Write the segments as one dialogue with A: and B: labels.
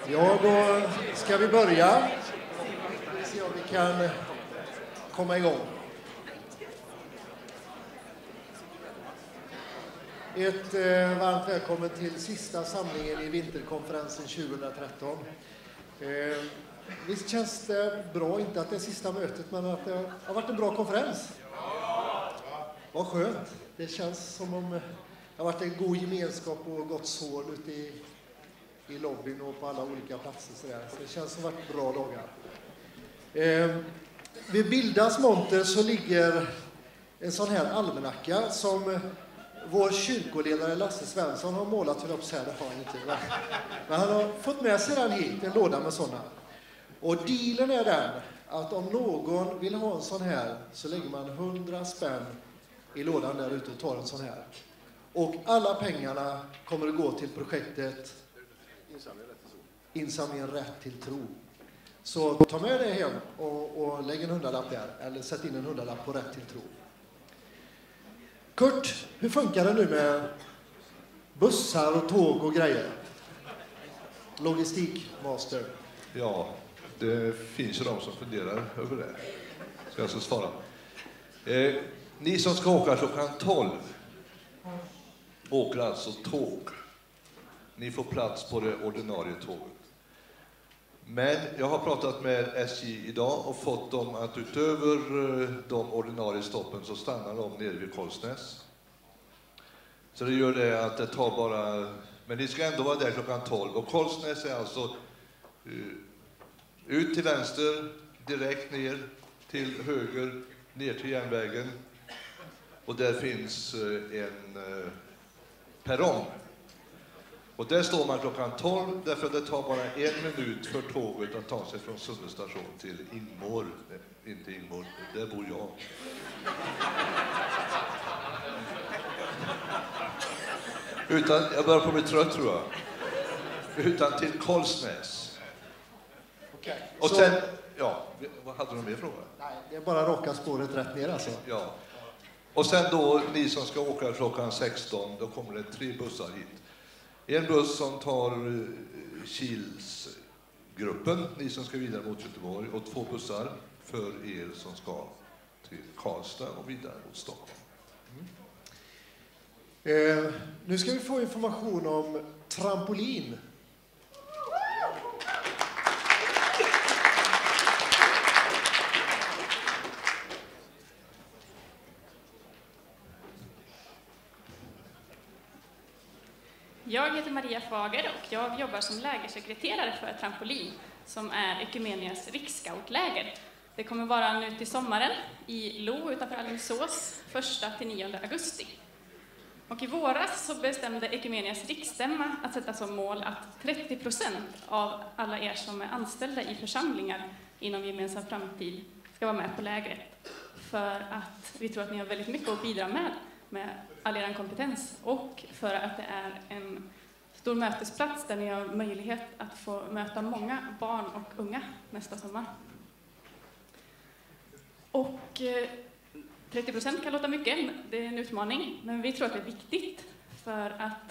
A: Ja, då ska vi börja. Se om vi kan komma igång. Ett varmt välkommen till sista samlingen i vinterkonferensen 2013. Visst känns det bra, inte att det är sista mötet, men att det har varit en bra konferens. Vad skönt. Det känns som om det har varit en god gemenskap och gott sår ute i lobbyn och på alla olika platser. Så det känns som att det har varit bra dagar. Vid Bildas monter så ligger en sån här almanacka som vår kyrkoledare Lasse Svensson har målat för upp så här. Det har han inte. Men han har fått med sig den hit, en låda med sådana. Och dealen är den att om någon vill ha en sån här så lägger man 100 spänn i lådan där ute och tar en sån här. Och alla pengarna kommer att gå till projektet Insamlingen rätt till tro. Så ta med det hem och lägg en 100-lapp där. Eller sätt in en 100-lapp på rätt till tro. Kurt, hur funkar det nu med bussar och tåg och grejer? Logistikmaster.
B: Ja, det finns ju de som funderar över det. Ska jag så svara. Ni som ska åka klockan 12 åker alltså tåg. Ni får plats på det ordinarie tåget. Men jag har pratat med SJ idag och fått dem att utöver de ordinarie stoppen så stannar de nere vid Kolsnäs. Så det gör det att det tar bara... Men ni ska ändå vara där klockan 12. Och Kolsnäs är alltså ut till vänster, direkt ner till höger, ner till järnvägen. Och där finns en perrong. Och där står man klockan 12 därför att det tar bara 1 minut för tåget att ta sig från Sunne station till Ingmår. Inte Ingmår, där bor jag. Utan, jag börjar på bli trött tror jag. Utan till Kolsnäs.
A: Okay.
B: Och sen, ja, vad hade du mer fråga?
A: Nej, det är bara raka spåret rätt ner alltså.
B: Ja. Och sen då, ni som ska åka klockan 16, då kommer det 3 bussar hit. En buss som tar Kilsgruppen, ni som ska vidare mot Göteborg, och 2 bussar för er som ska till Karlstad och vidare mot Stockholm.
A: Nu ska vi få information om trampolin.
C: Jag heter Maria Fager och jag jobbar som lägersekreterare för Trampolin som är Ekumenias riksscoutläger. Det kommer vara nu till sommaren i Lo utanför Alingsås 1-9 augusti. Och i våras så bestämde Ekumenias riksstämma att sätta som mål att 30% av alla er som är anställda i församlingar inom gemensam framtid ska vara med på lägret. För att vi tror att ni har väldigt mycket att bidra med all er kompetens och för att det är en stor mötesplats där ni har möjlighet att få möta många barn och unga nästa sommar. Och 30% kan låta mycket, det är en utmaning, men vi tror att det är viktigt för att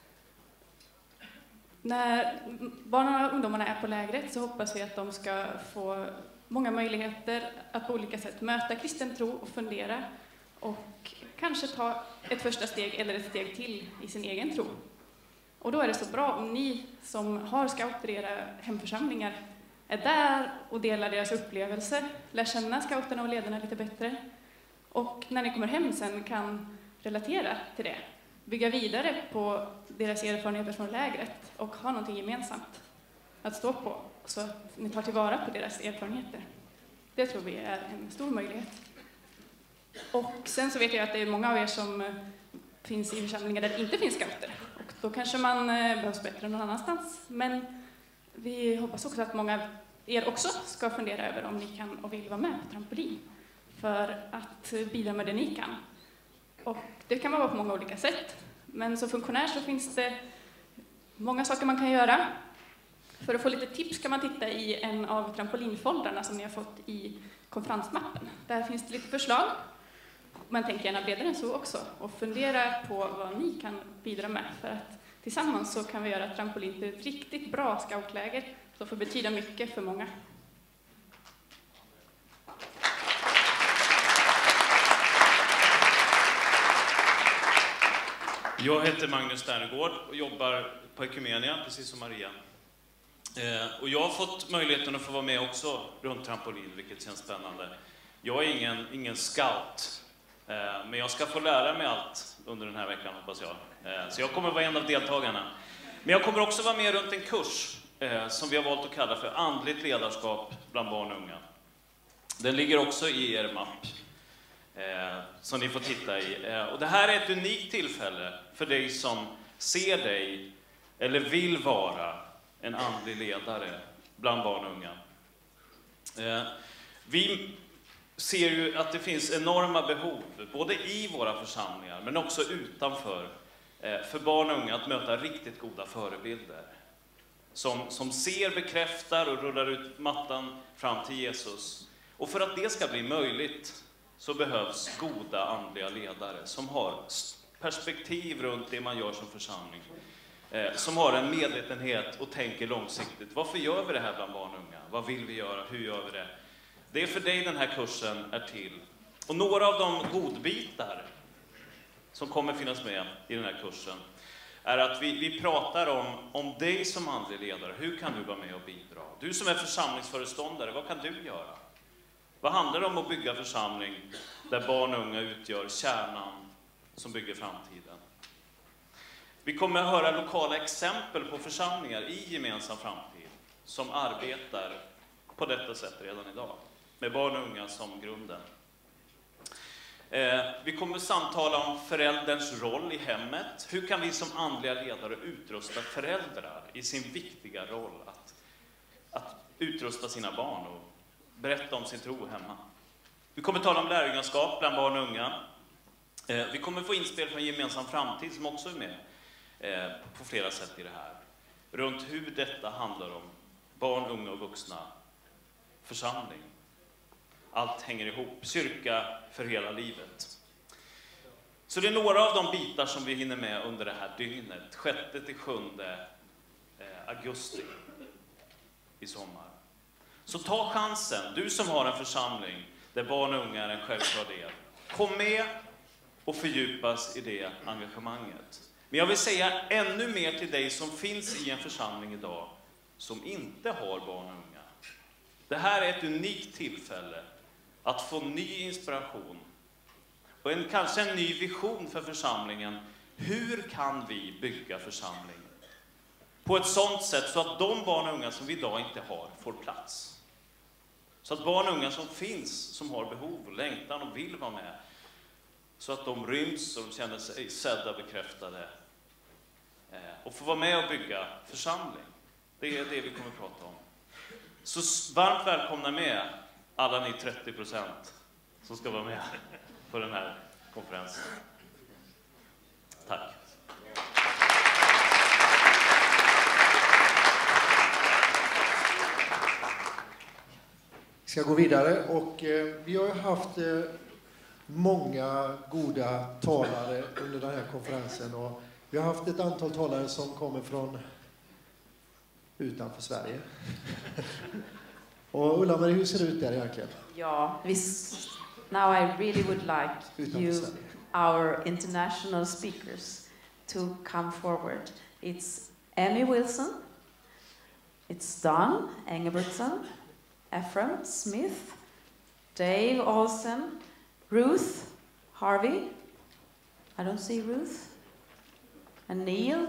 C: när barnen och ungdomarna är på lägret så hoppas vi att de ska få många möjligheter att på olika sätt möta kristen tro och fundera och kanske ta ett första steg eller ett steg till i sin egen tro. Och då är det så bra om ni som har scouter i era hemförsamlingar är där och delar deras upplevelser, lär känna scouterna och ledarna lite bättre. Och när ni kommer hem sen kan relatera till det, bygga vidare på deras erfarenheter från lägret och ha någonting gemensamt att stå på så att ni tar tillvara på deras erfarenheter. Det tror vi är en stor möjlighet. Och sen så vet jag att det är många av er som finns i församlingar där det inte finns scouter. Och då kanske man behövs bättre någon annanstans. Men vi hoppas också att många er också ska fundera över om ni kan och vill vara med på Trampolin. För att bidra med det ni kan. Och det kan man vara på många olika sätt. Men som funktionär så finns det många saker man kan göra. För att få lite tips kan man titta i en av trampolinfoldrarna som ni har fått i konferensmappen. Där finns det lite förslag. Man tänker gärna bredare än så också. Och fundera på vad ni kan bidra med för att Tillsammans så kan vi göra trampolin till ett riktigt bra scoutläger som får betyda mycket för många.
D: Jag heter Magnus Sternegård och jobbar på Ekumenia, precis som Maria. Och jag har fått möjligheten att få vara med också runt trampolin, vilket känns spännande. Jag är ingen scout, men jag ska få lära mig allt under den här veckan, hoppas jag. Så jag kommer vara en av deltagarna. Men jag kommer också vara med runt en kurs som vi har valt att kalla för andligt ledarskap bland barn och unga. Den ligger också i er mapp som ni får titta i. Och det här är ett unikt tillfälle för dig som ser dig eller vill vara en andlig ledare bland barn och unga. Vi ser ju att det finns enorma behov, både i våra församlingar men också utanför, för barn och unga att möta riktigt goda förebilder. Som ser, bekräftar och rullar ut mattan fram till Jesus. Och för att det ska bli möjligt så behövs goda andliga ledare som har perspektiv runt det man gör som församling. Som har en medvetenhet och tänker långsiktigt. Varför gör vi det här bland barn och unga? Vad vill vi göra? Hur gör vi det? Det är för dig den här kursen är till. Och några av de godbitar som kommer finnas med i den här kursen är att vi pratar om dig som andlig ledare. Hur kan du vara med och bidra? Du som är församlingsföreståndare, vad kan du göra? Vad handlar det om att bygga församling där barn och unga utgör kärnan som bygger framtiden? Vi kommer att höra lokala exempel på församlingar i gemensam framtid som arbetar på detta sätt redan idag, med barn och unga som grunden. Vi kommer att samtala om förälderns roll i hemmet. Hur kan vi som andliga ledare utrusta föräldrar i sin viktiga roll att utrusta sina barn och berätta om sin tro hemma? Vi kommer att tala om lärjungaskap bland barn och unga. Vi kommer få inspel från gemensam framtid som också är med på flera sätt i det här. Runt hur detta handlar om barn, unga och vuxna, församling. Allt hänger ihop. Kyrka för hela livet. Så det är några av de bitar som vi hinner med under det här dygnet. 6-7 augusti i sommar. Så ta chansen, du som har en församling där barn och unga är en självklar del. Kom med och fördjupas i det engagemanget. Men jag vill säga ännu mer till dig som finns i en församling idag som inte har barn och unga. Det här är ett unikt tillfälle att få ny inspiration och kanske en ny vision för församlingen. Hur kan vi bygga församling på ett sådant sätt så att de barn och unga som vi idag inte har får plats? Så att barn och unga som finns, som har behov och längtan och vill vara med, så att de ryms och de känner sig sedda, bekräftade och får vara med och bygga församling. Det är det vi kommer att prata om. Så varmt välkomna med alla ni 30% som ska vara med på den här konferensen. Tack.
A: Vi ska gå vidare och vi har ju haft många goda talare under den här konferensen och vi har haft ett antal talare som kommer från utanför Sverige. Och Ulla-Marie, hur ser det ut där egentligen?
E: Ja, now I really would like you, our international speakers, to come forward. It's Emmy Wilson, it's Don Engelbertson, Ephraim Smith, Dave Olsen, Ruth Harvey, I don't see Ruth, and Neil.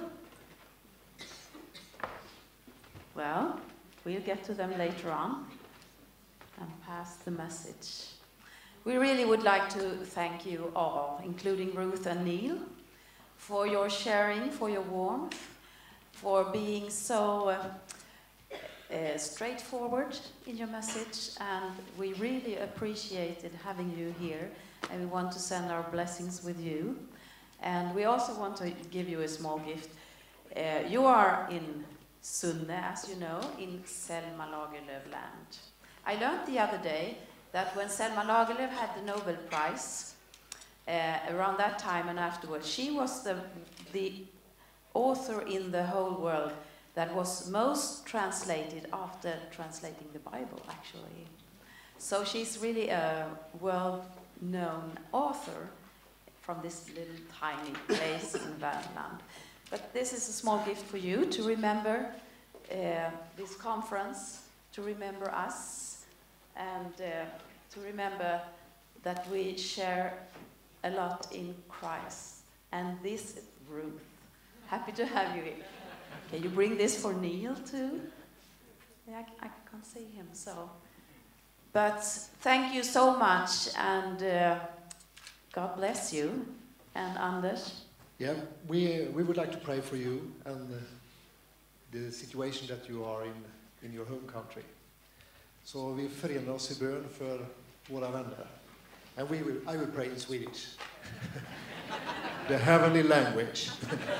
E: Well, we'll get to them later on and pass the message. We really would like to thank you all, including Ruth and Neil, for your sharing, for your warmth, for being so straightforward in your message, and we really appreciated having you here, and we want to send our blessings with you. And we also want to give you a small gift. You are in Sunne, as you know, in Selma Lagerlöf land. I learned the other day that when Selma Lagerlöf had the Nobel Prize, around that time and afterwards, she was the author in the whole world that was most translated after translating the Bible, actually. So she's really a world-known author from this little tiny place in Värmland. But this is a small gift for you to remember this conference, to remember us, and to remember that we share a lot in Christ. And this is Ruth. Happy to have you here. Can you bring this for Neil too? Yeah, I can't see him, so. But thank you so much, and God bless you. And Anders?
A: Yeah, we would like to pray for you and the situation that you are in your home country. Så vi förenar oss i bön för våra vänner. And I will pray in Swedish. The heavenly language.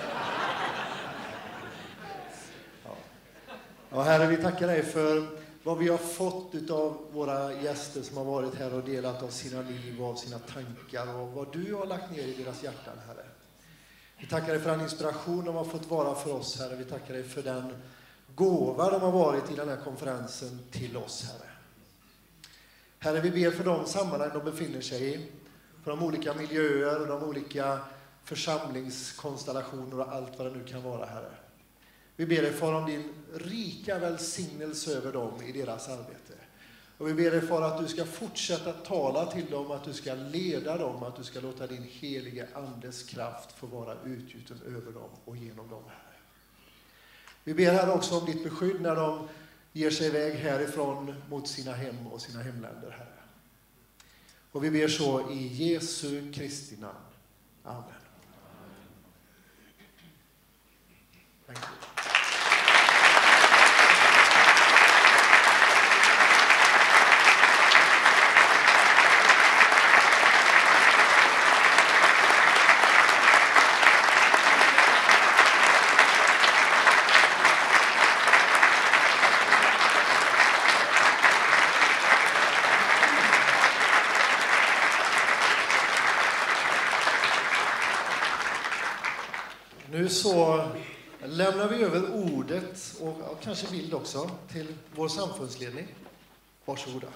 A: Ja, Herre, vi tackar dig för vad vi har fått av våra gäster som har varit här och delat av sina liv och av sina tankar och vad du har lagt ner i deras hjärtan, Herre. Vi tackar dig för den inspiration de har fått vara för oss, Herre. Vi tackar dig för den gåva de har varit i den här konferensen till oss, Herre. Herre, vi ber för de sammanhang de befinner sig i, för de olika miljöer och de olika församlingskonstellationer och allt vad det nu kan vara, Herre. Vi ber dig, Far, om din rika välsignelse över dem i deras arbete. Och vi ber dig, Far, att du ska fortsätta tala till dem, att du ska leda dem, att du ska låta din helige Andes kraft få vara utgjuten över dem och genom dem, Herre. Vi ber här också om ditt beskydd när de ger sig iväg härifrån mot sina hem och sina hemländer, Herre. Och vi ber så i Jesu Kristi namn. Amen. Thank you. Nu så lämnar vi över ordet och kanske bild också till vår samfundsledning. Varsågoda.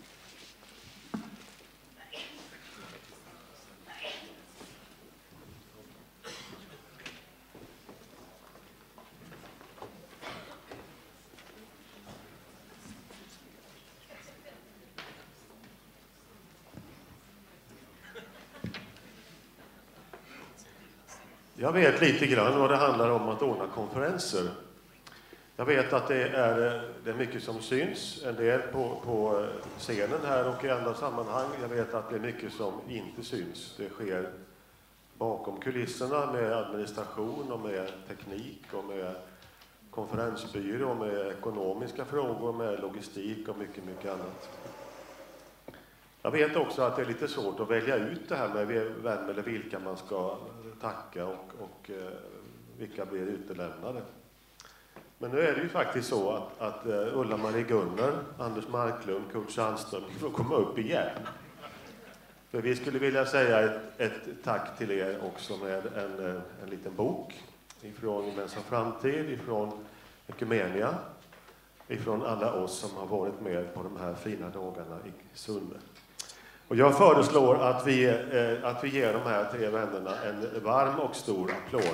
F: Jag vet lite grann vad det handlar om att ordna konferenser. Jag vet att det är mycket som syns, en del på scenen här och i andra sammanhang. Jag vet att det är mycket som inte syns. Det sker bakom kulisserna med administration och med teknik och med konferensbyrå, med ekonomiska frågor, med logistik och mycket, mycket annat. Jag vet också att det är lite svårt att välja ut det här med vem eller vilka man ska tacka och vilka blir utelämnade. Men nu är det ju faktiskt så att Ulla-Marie Gunnar, Anders Marklund, Kurt Sandström får komma upp igen. För vi skulle vilja säga ett tack till er också med en liten bok ifrån Gemensam framtid, ifrån Ekumenia, ifrån alla oss som har varit med på de här fina dagarna i Sunne. Och jag föreslår att vi ger de här tre vännerna en varm och stor applåd.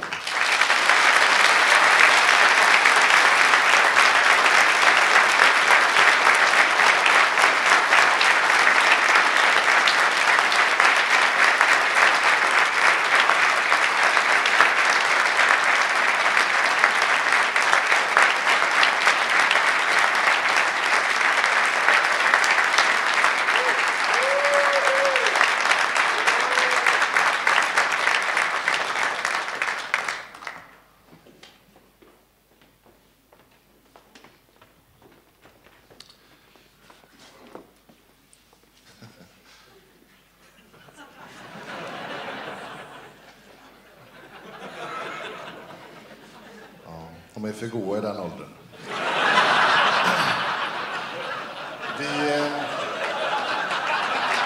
G: De är för goda i den åldern.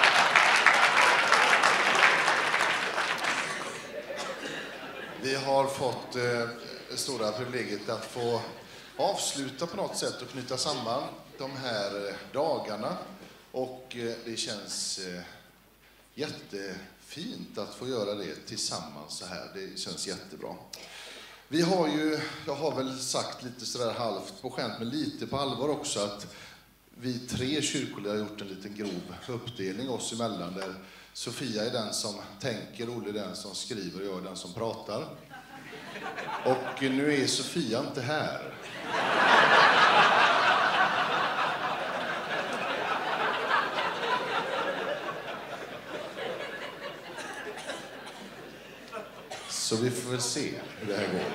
G: Vi har fått det stora privilegiet att få avsluta på något sätt och knyta samman de här dagarna. Och det känns jättefint att få göra det tillsammans så här. Det känns jättebra. Vi har ju, jag har väl sagt lite sådär halvt på skämt, men lite på allvar också, att vi 3 kyrkoledare har gjort en liten grov uppdelning oss emellan, där Sofia är den som tänker, Olle är den som skriver och jag är den som pratar. Och nu är Sofia inte här. Så vi får väl se hur det här går.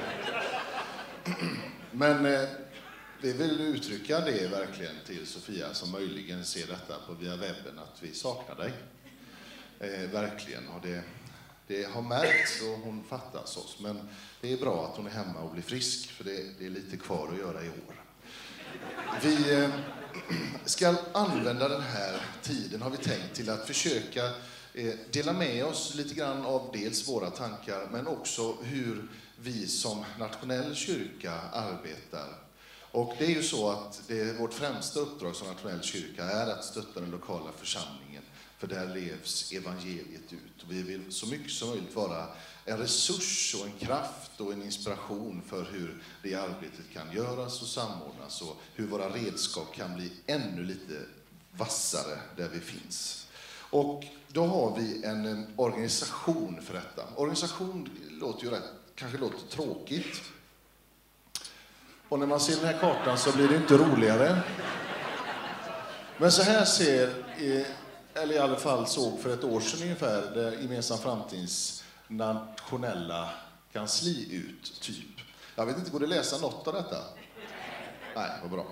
G: Men vi vill uttrycka det verkligen till Sofia som möjligen ser detta på via webben, att vi saknar dig. Verkligen. Och det har märkts och hon fattas oss. Men det är bra att hon är hemma och blir frisk, för det är lite kvar att göra i år. Vi ska använda den här tiden, har vi tänkt, till att försöka dela med oss lite grann av dels våra tankar, men också hur vi som nationell kyrka arbetar. Och det är ju så att vårt främsta uppdrag som nationell kyrka är att stötta den lokala församlingen, för där levs evangeliet ut. Och vi vill så mycket som möjligt vara en resurs och en kraft och en inspiration för hur det arbetet kan göras och samordnas, och hur våra redskap kan bli ännu lite vassare där vi finns. Och då har vi en organisation för detta. Organisation låter ju kanske låter tråkigt. Och när man ser den här kartan så blir det inte roligare. Men så här ser, eller i alla fall såg för ett år sedan ungefär, det Gemensam Framtids nationella kansli ut, typ. Jag vet inte, går det läsa något av detta? Nej, vad bra.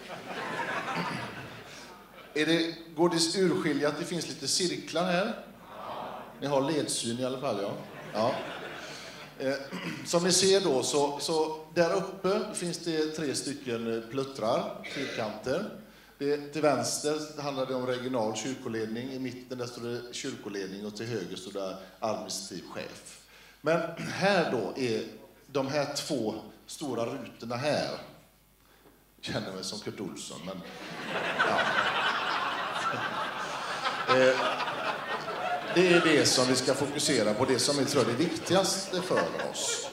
G: Går det urskilja att det finns lite cirklar här? Ni har ledsyn i alla fall, ja. Som ni ser då, så där uppe finns det 3 stycken pluttrar, fyrkanter. Till vänster handlar det om regional kyrkoledning, i mitten där står det kyrkoledning och till höger står det administrativ chef. Men här då är de här 2 stora rutorna här. Jag känner mig som Kurt Olsson, men ja. Det är det som vi ska fokusera på, det som jag tror är det viktigaste för oss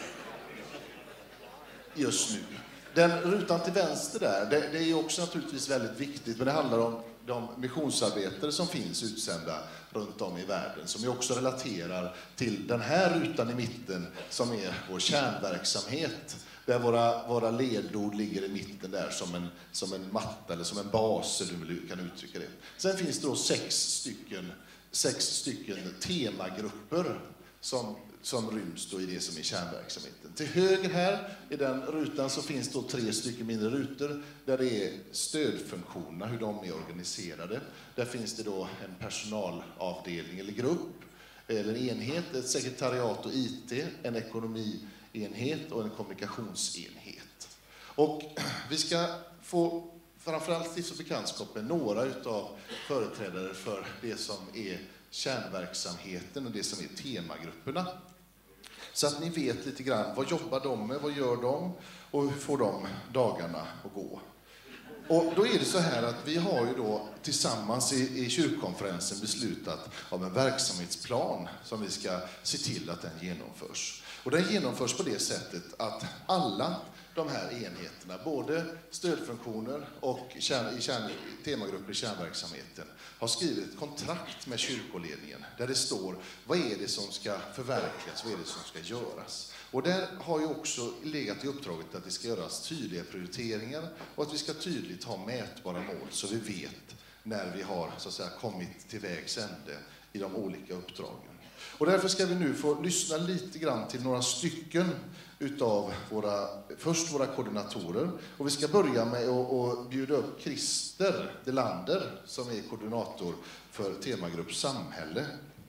G: just nu. Den rutan till vänster där, det är också naturligtvis väldigt viktigt, men det handlar om de missionsarbetare som finns utsända runt om i världen, som ju också relaterar till den här rutan i mitten som är vår kärnverksamhet, där våra ledord ligger i mitten där som en matta eller som en bas, eller hur du kan uttrycka det. Sen finns det då 6 stycken temagrupper som ryms då i det som är kärnverksamheten. Till höger här i den rutan så finns då 3 stycken mindre rutor där det är stödfunktionerna, hur de är organiserade. Där finns det då en personalavdelning eller grupp eller enhet, ett sekretariat och IT, en ekonomienhet och en kommunikationsenhet. Och vi ska få framförallt stifta bekantskap med några utav företrädare för det som är kärnverksamheten och det som är temagrupperna. Så att ni vet lite grann, vad jobbar de med, vad gör de och hur får de dagarna att gå. Och då är det så här att vi har ju då tillsammans i kyrkkonferensen beslutat om en verksamhetsplan som vi ska se till att den genomförs. Och den genomförs på det sättet att alla de här enheterna, både stödfunktioner och temagrupper i kärnverksamheten, har skrivit ett kontrakt med kyrkoledningen där det står vad är det som ska förverkligas, vad är det som ska göras. Och där har ju också legat i uppdraget att det ska göras tydliga prioriteringar och att vi ska tydligt ha mätbara mål så vi vet när vi har så att säga kommit till vägs ände i de olika uppdragen. Och därför ska vi nu få lyssna lite grann till några stycken utav våra koordinatorer. Och vi ska börja med att bjuda upp Christer Delander som är koordinator för temagrupp Samhälle.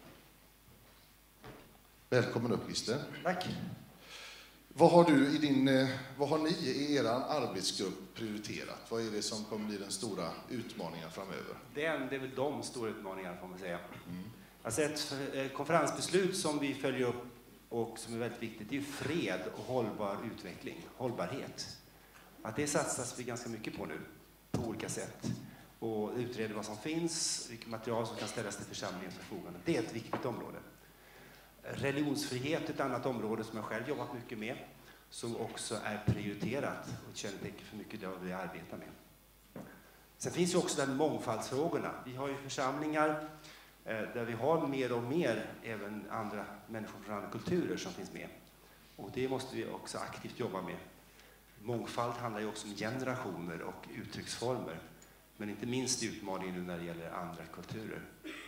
G: Välkommen upp, Christer.
H: Tack.
G: Vad har ni i er arbetsgrupp prioriterat? Vad är det som kommer bli den stora utmaningen framöver?
H: Det är väl de stora utmaningarna, får man säga. Alltså ett konferensbeslut som vi följer upp och som är väldigt viktigt, det är ju fred och hållbar utveckling, hållbarhet. Att det satsas vi ganska mycket på nu, på olika sätt. Och utreder vad som finns, vilket material som kan ställas till församlingens förfogande. Det är ett viktigt område. Religionsfrihet är ett annat område som jag själv jobbat mycket med, som också är prioriterat och kännetecken för mycket av det vi arbetar med. Sen finns ju också den mångfaldsfrågorna. Vi har ju församlingar där vi har mer och mer även andra människor från andra kulturer som finns med. Och det måste vi också aktivt jobba med. Mångfald handlar ju också om generationer och uttrycksformer. Men inte minst utmaningen nu när det gäller andra kulturer.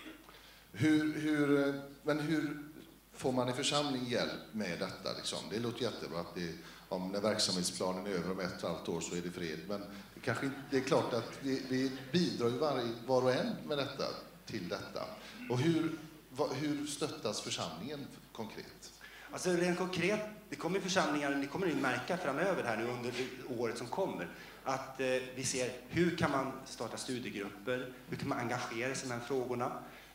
G: Hur får man i församling hjälp med detta? Liksom? Det låter jättebra att om när verksamhetsplanen är över om 1,5 år så är det fred. Men det är klart att vi bidrar ju var och en med detta, till detta. Och hur stöttas församlingen konkret?
H: Alltså rent konkret, det kommer församlingar, ni kommer att märka framöver här nu under året som kommer, att vi ser hur kan man starta studiegrupper, hur kan man engagera sig i de här frågorna,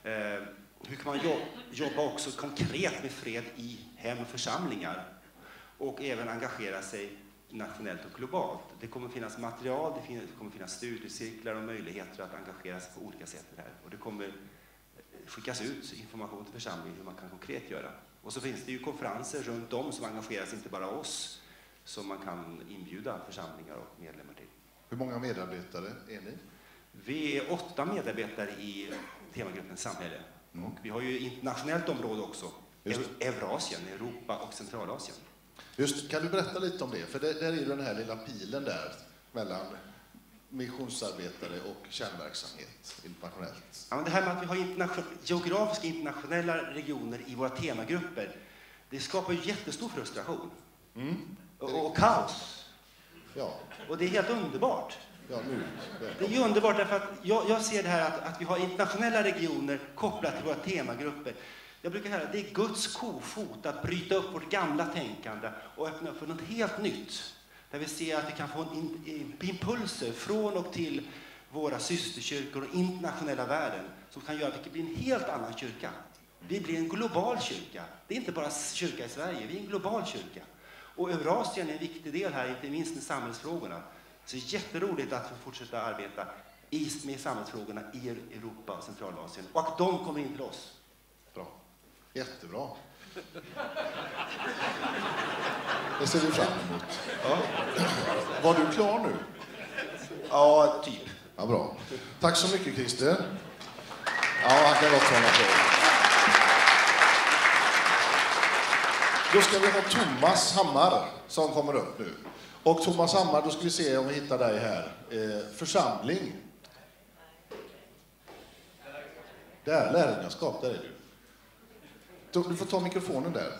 H: hur kan man jobba också konkret med fred i hem och församlingar och även engagera sig nationellt och globalt. Det kommer finnas material, det kommer finnas studiecirklar och möjligheter att engagera sig på olika sätt här. Och det kommer skickas ut information till församlingen hur man kan konkret göra. Och så finns det ju konferenser runt om som engageras inte bara oss, som man kan inbjuda församlingar och medlemmar till.
G: Hur många medarbetare är ni?
H: Vi är 8 medarbetare i temagruppen Samhälle. Och vi har ju internationellt område också. Eurasien, Europa och Centralasien.
G: Just, kan du berätta lite om det? För där är ju den här lilla pilen där mellan missionsarbetare och kärnverksamhet internationellt.
H: Ja, men det här med att vi har geografiska internationella regioner i våra temagrupper, det skapar ju jättestor frustration. Och kaos.
G: Ja.
H: Och det är helt underbart.
G: Ja,
H: det är ju underbart därför att jag ser det här att vi har internationella regioner kopplat till våra temagrupper. Jag brukar säga att det är Guds kofot att bryta upp vårt gamla tänkande och öppna upp för något helt nytt. Där vi ser att vi kan få impulser från och till våra systerkyrkor och internationella världen som kan göra att det blir en helt annan kyrka. Vi blir en global kyrka. Det är inte bara kyrka i Sverige, vi är en global kyrka. Och Eurasien är en viktig del här, inte minst med samhällsfrågorna. Så det är jätteroligt att få fortsätta arbeta med samhällsfrågorna i Europa och Centralasien. Och att de kommer in till oss.
G: Bra. Jättebra. Det ser vi fram emot. Ja. Var du klar nu?
H: Ja, typ.
G: Ja, bra. Tack så mycket, Christer. Ja, han kan gott hålla på. Då ska vi ha Thomas Hammar som kommer upp nu. Och Thomas Hammar, då ska vi se om vi hittar dig här. Församling. Där, lärjungaskap, där är du. Du får ta mikrofonen där.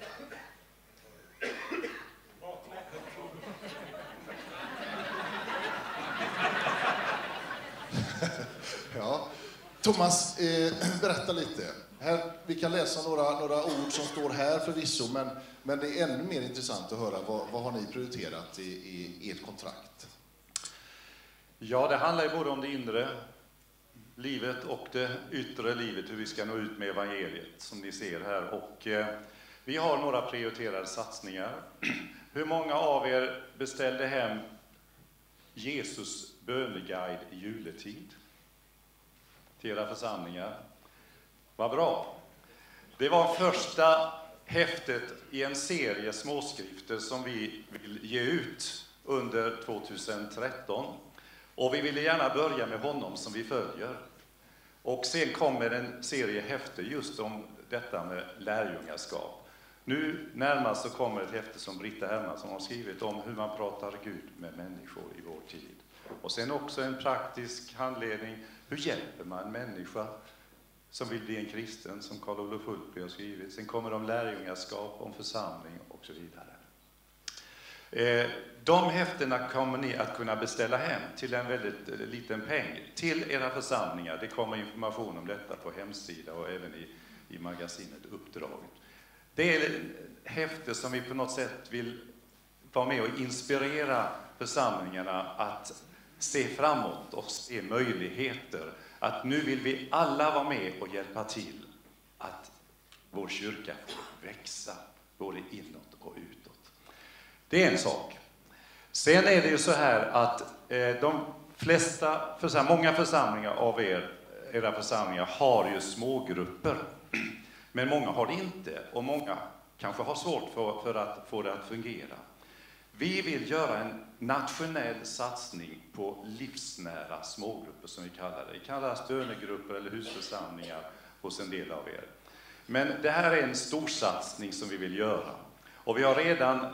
G: Ja. Thomas, berätta lite. Här, vi kan läsa några ord som står här förvisso, men det är ännu mer intressant att höra vad har ni prioriterat i ert kontrakt?
I: Ja, det handlar ju både om det inre livet och det yttre livet, hur vi ska nå ut med evangeliet, som ni ser här. Och vi har några prioriterade satsningar. Hur många av er beställde hem Jesus böneguide i juletid till era församlingar? Vad bra. Det var första häftet i en serie småskrifter som vi vill ge ut under 2013. Och vi ville gärna börja med honom som vi följer. Och sen kommer en serie häfte just om detta med lärjungaskap. Nu närmast så kommer ett häfte som Britta Hermansson har skrivit om hur man pratar Gud med människor i vår tid. Och sen också en praktisk handledning. Hur hjälper man en människa som vill bli en kristen, som Karl-Olof Hultby har skrivit. Sen kommer det om lärjungaskap, om församling och så vidare. De häftena kommer ni att kunna beställa hem till en väldigt liten peng till era församlingar. Det kommer information om detta på hemsida och även i magasinet Uppdraget. Det är häfte som vi på något sätt vill vara med och inspirera församlingarna att se framåt och se möjligheter. Att nu vill vi alla vara med och hjälpa till att vår kyrka får växa både inåt och utåt. Det är en sak. Sen är det ju så här att många församlingar av era församlingar har ju smågrupper. Men många har det inte, och många kanske har svårt för att få det att fungera. Vi vill göra en nationell satsning på livsnära smågrupper, som vi kallar det. Det kallas bönegrupper eller husförsamlingar hos en del av er. Men det här är en stor satsning som vi vill göra. Och vi har redan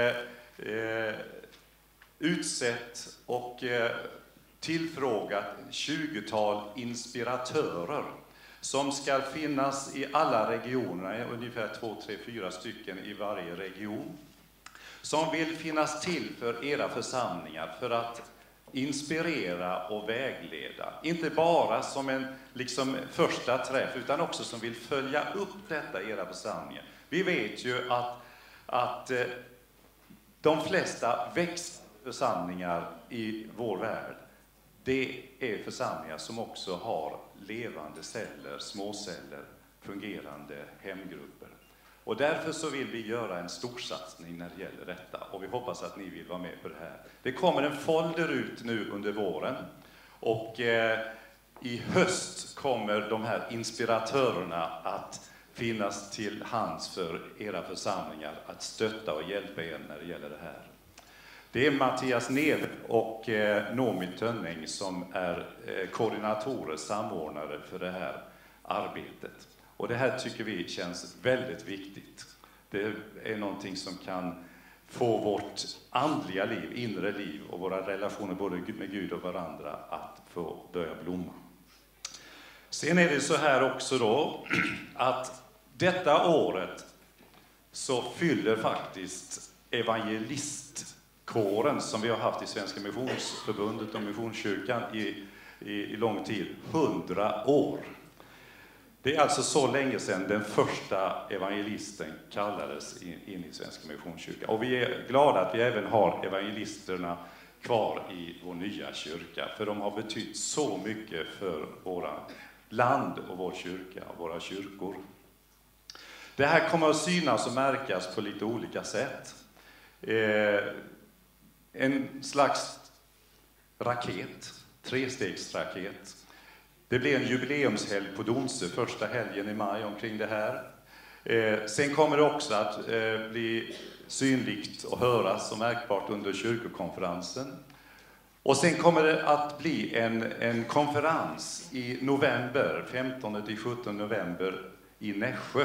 I: utsett och tillfrågat 20-tal inspiratörer som ska finnas i alla regioner, ungefär 2, 3, 4 stycken i varje region, som vill finnas till för era församlingar för att inspirera och vägleda. Inte bara som en första träff, utan också som vill följa upp detta i era församlingar. Vi vet ju att de flesta växtförsamlingar i vår värld, det är församlingar som också har levande celler, småceller, fungerande hemgrupper. Och därför så vill vi göra en storsatsning när det gäller detta. Och vi hoppas att ni vill vara med på det här. Det kommer en folder ut nu under våren. Och i höst kommer de här inspiratörerna att finnas till hands för era församlingar att stötta och hjälpa er när det gäller det här. Det är Mattias Neve och Nomi Tönning som är koordinatorer, samordnare för det här arbetet. Och det här tycker vi känns väldigt viktigt. Det är någonting som kan få vårt andliga liv, inre liv och våra relationer både med Gud och varandra att få börja blomma. Sen är det så här också då att detta året så fyller faktiskt evangelistkåren som vi har haft i Svenska Missionsförbundet och Missionskyrkan i lång tid, 100 år. Det är alltså så länge sedan den första evangelisten kallades in i Svenska Missionskyrkan. Och vi är glada att vi även har evangelisterna kvar i vår nya kyrka. För de har betytt så mycket för våra land och vår kyrka och våra kyrkor. Det här kommer att synas och märkas på lite olika sätt. En slags raket, 3-stegsraket. Det blir en jubileumshelg på Donsö, första helgen i maj omkring det här. Sen kommer det också att bli synligt och höras och märkbart under kyrkokonferensen. Och sen kommer det att bli en konferens i november, 15-17 november i Nässjö.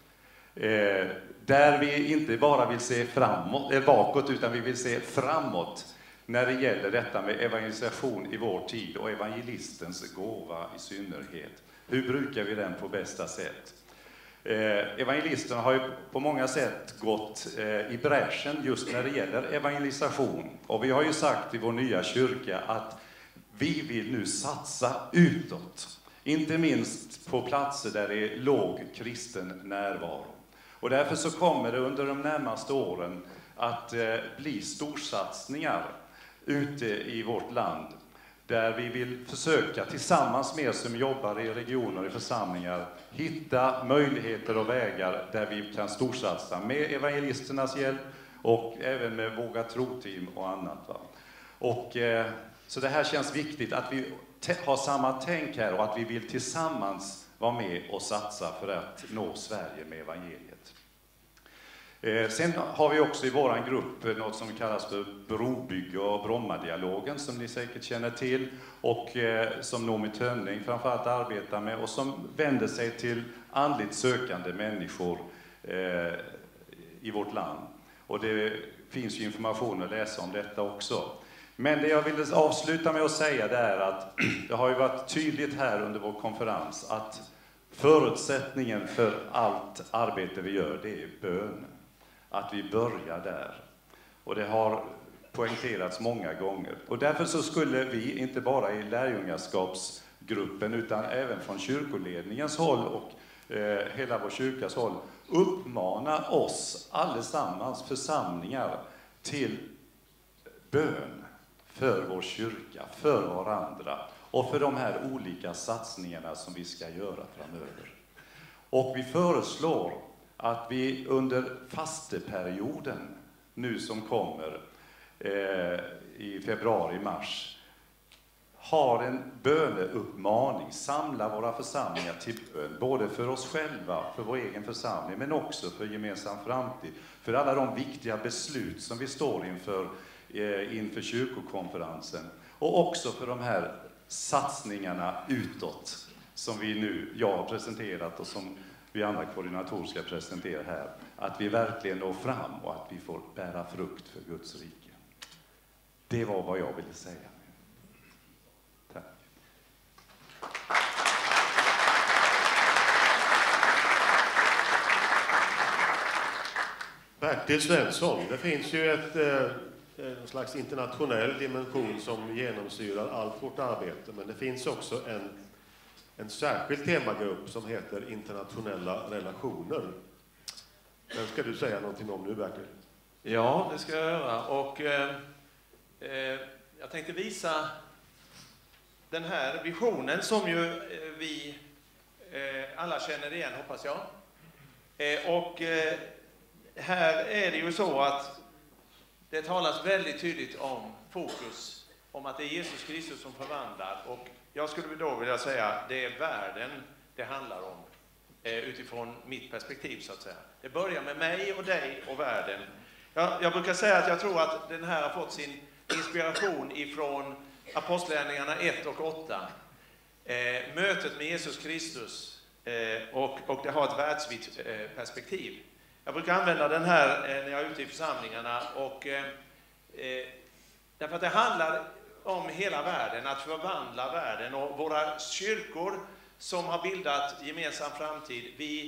I: Där vi inte bara vill se bakåt utan vi vill se framåt när det gäller detta med evangelisation i vår tid och evangelistens gåva i synnerhet. Hur brukar vi den på bästa sätt? Evangelisterna har ju på många sätt gått i bräschen just när det gäller evangelisation. Och vi har ju sagt i vår nya kyrka att vi vill nu satsa utåt. Inte minst på platser där det är låg kristen närvaro. Och därför så kommer det under de närmaste åren att bli storsatsningar ute i vårt land. Där vi vill försöka tillsammans med er som jobbar i regioner och församlingar hitta möjligheter och vägar där vi kan storsatsa med evangelisternas hjälp och även med Våga Tro-team och annat. Va? Och, så det här känns viktigt att vi har samma tänk här och att vi vill tillsammans vara med och satsa för att nå Sverige med evangeliet. Sen har vi också i vår grupp något som kallas för Brobygge och Brommadialogen som ni säkert känner till och som Nomi Tönning framförallt arbetar med och som vänder sig till andligt sökande människor i vårt land. Och det finns ju information att läsa om detta också. Men det jag vill avsluta med att säga det är att det har ju varit tydligt här under vår konferens att förutsättningen för allt arbete vi gör det är bön. Att vi börjar där. Och det har poängterats många gånger. Och därför så skulle vi, inte bara i lärjungaskapsgruppen utan även från kyrkoledningens håll och hela vår kyrkas håll, uppmana oss allesammans församlingar till bön för vår kyrka, för varandra och för de här olika satsningarna som vi ska göra framöver. Och vi föreslår att vi under fasteperioden nu som kommer i februari-mars har en böneuppmaning, samla våra församlingar till bön, både för oss själva, för vår egen församling, men också för gemensam framtid, för alla de viktiga beslut som vi står inför kyrkokonferensen, och också för de här satsningarna utåt som jag har presenterat och som vi andra koordinatorer ska presentera här, att vi verkligen når fram och att vi får bära frukt för Guds rike. Det var vad jag ville säga. Tack.
F: Bertil Svensson, det finns ju en slags internationell dimension som genomsyrar allt vårt arbete, men det finns också en särskild temagrupp som heter internationella relationer. Den ska du säga någonting om nu, Bertil.
J: Ja, det ska jag göra. Och jag tänkte visa den här visionen som ju vi alla känner igen, hoppas jag. Här är det ju så att det talas väldigt tydligt om fokus, om att det är Jesus Kristus som förvandlar. Och jag skulle då vilja säga att det är världen det handlar om, utifrån mitt perspektiv så att säga. Det börjar med mig och dig och världen. Jag brukar säga att jag tror att den här har fått sin inspiration ifrån Apostlagärningarna 1 och 8. Mötet med Jesus Kristus, och det har ett världsvitt perspektiv. Jag brukar använda den här när jag är ute i församlingarna, och därför att det handlar om hela världen, att förvandla världen, och våra kyrkor som har bildat gemensam framtid.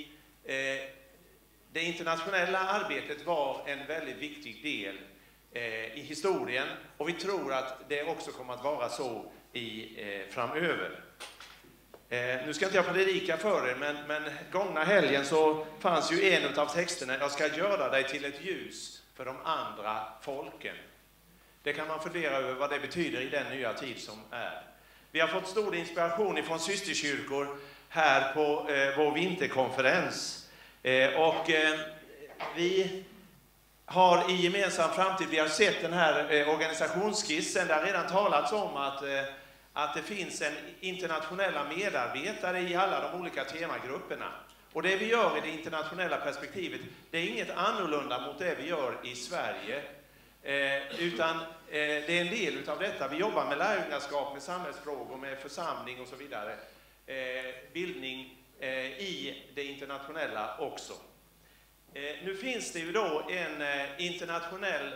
J: Det internationella arbetet var en väldigt viktig del i historien, och vi tror att det också kommer att vara så framöver. Nu ska inte jag predika för er, men gångna helgen så fanns ju en av texterna: jag ska göra dig till ett ljus för de andra folken. Det kan man fundera över vad det betyder i den nya tid som är. Vi har fått stor inspiration från systerkyrkor här på vår vinterkonferens. Vi har i gemensam framtid, vi har sett den här organisationsskissen, där redan talats om att det finns en internationella medarbetare i alla de olika temagrupperna. Och det vi gör i det internationella perspektivet, det är inget annorlunda mot det vi gör i Sverige. Utan det är en del av detta. Vi jobbar med lärjungaskap, med samhällsfrågor, med församling och så vidare. Bildning i det internationella också. Nu finns det ju då en internationell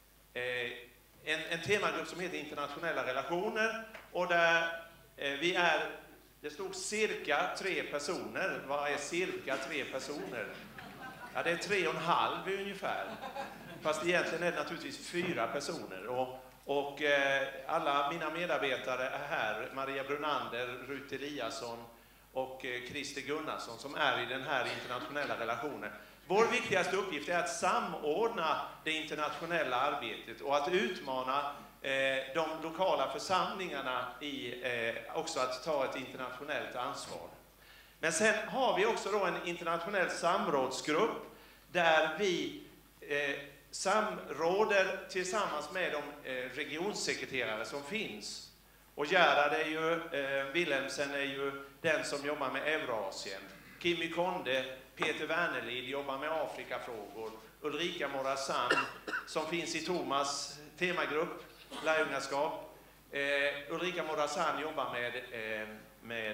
J: en temagrupp som heter internationella relationer, och där det stod cirka 3 personer. Vad är cirka 3 personer? Ja, det är 3,5 ungefär. Fast egentligen är det naturligtvis 4 personer. Och alla mina medarbetare är här. Maria Brunander, Rut Eliasson och Christer Gunnarsson, som är i den här internationella relationen. Vår viktigaste uppgift är att samordna det internationella arbetet och att utmana de lokala församlingarna också att ta ett internationellt ansvar. Men sen har vi också då en internationell samrådsgrupp där vi samråder tillsammans med de regionsekreterare som finns. Och Gerhard Wilhelmsen är ju den som jobbar med Eurasien. Kimi Konde, Peter Wernerlid jobbar med Afrikafrågor. Ulrika Morazan som finns i Thomas temagrupp, lärjungaskap. Ulrika Morazan jobbar med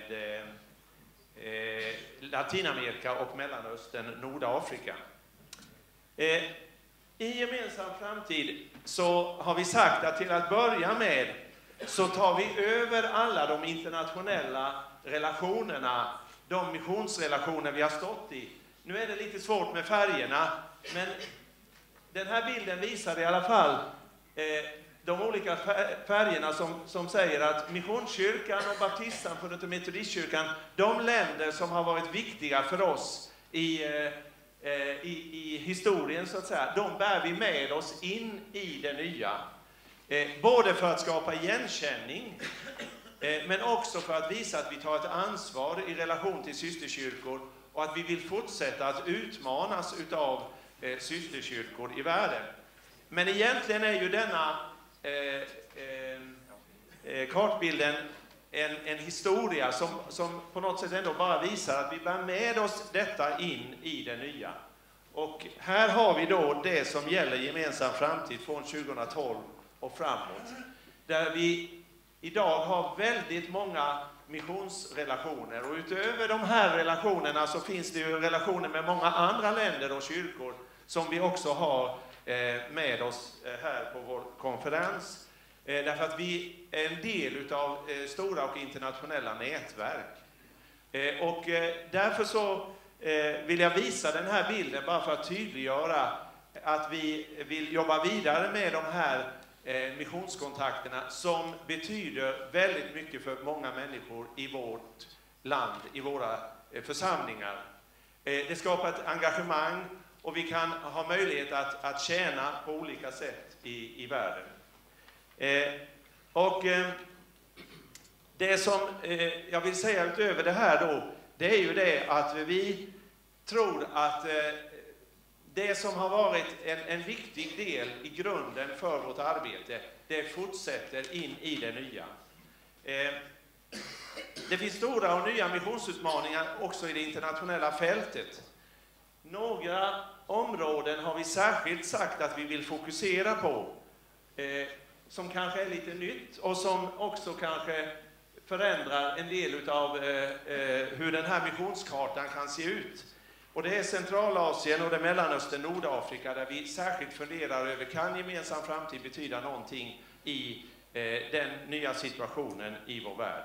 J: Latinamerika och Mellanöstern, Nordafrika. I gemensam framtid så har vi sagt att till att börja med så tar vi över alla de internationella relationerna, de missionsrelationer vi har stått i. Nu är det lite svårt med färgerna, men den här bilden visar i alla fall de olika färgerna som säger att Missionskyrkan och Baptistsamfundet och Metodistkyrkan, de länder som har varit viktiga för oss i historien så att säga, de bär vi med oss in i det nya. Både för att skapa igenkänning, men också för att visa att vi tar ett ansvar i relation till systerkyrkor och att vi vill fortsätta att utmanas utav systerkyrkor i världen. Men egentligen är ju denna kartbilden en historia som på något sätt ändå bara visar att vi bär med oss detta in i det nya. Och här har vi då det som gäller gemensam framtid från 2012 och framåt. Där vi idag har väldigt många missionsrelationer, och utöver de här relationerna så finns det ju relationer med många andra länder och kyrkor som vi också har med oss här på vår konferens. Därför att vi är en del av stora och internationella nätverk. Och därför så vill jag visa den här bilden bara för att tydliggöra att vi vill jobba vidare med de här missionskontakterna som betyder väldigt mycket för många människor i vårt land, i våra församlingar. Det skapar ett engagemang och vi kan ha möjlighet att tjäna på olika sätt i världen. Det som jag vill säga utöver det här då, det är ju det att vi tror att det som har varit en viktig del i grunden för vårt arbete, det fortsätter in i det nya. Det finns stora och nya missionsutmaningar också i det internationella fältet. Några områden har vi särskilt sagt att vi vill fokusera på, som kanske är lite nytt och som också kanske förändrar en del av hur den här missionskartan kan se ut. Och det är Centralasien och det Mellanöstern, Nordafrika, där vi särskilt funderar över, kan gemensam framtid betyda någonting i den nya situationen i vår värld.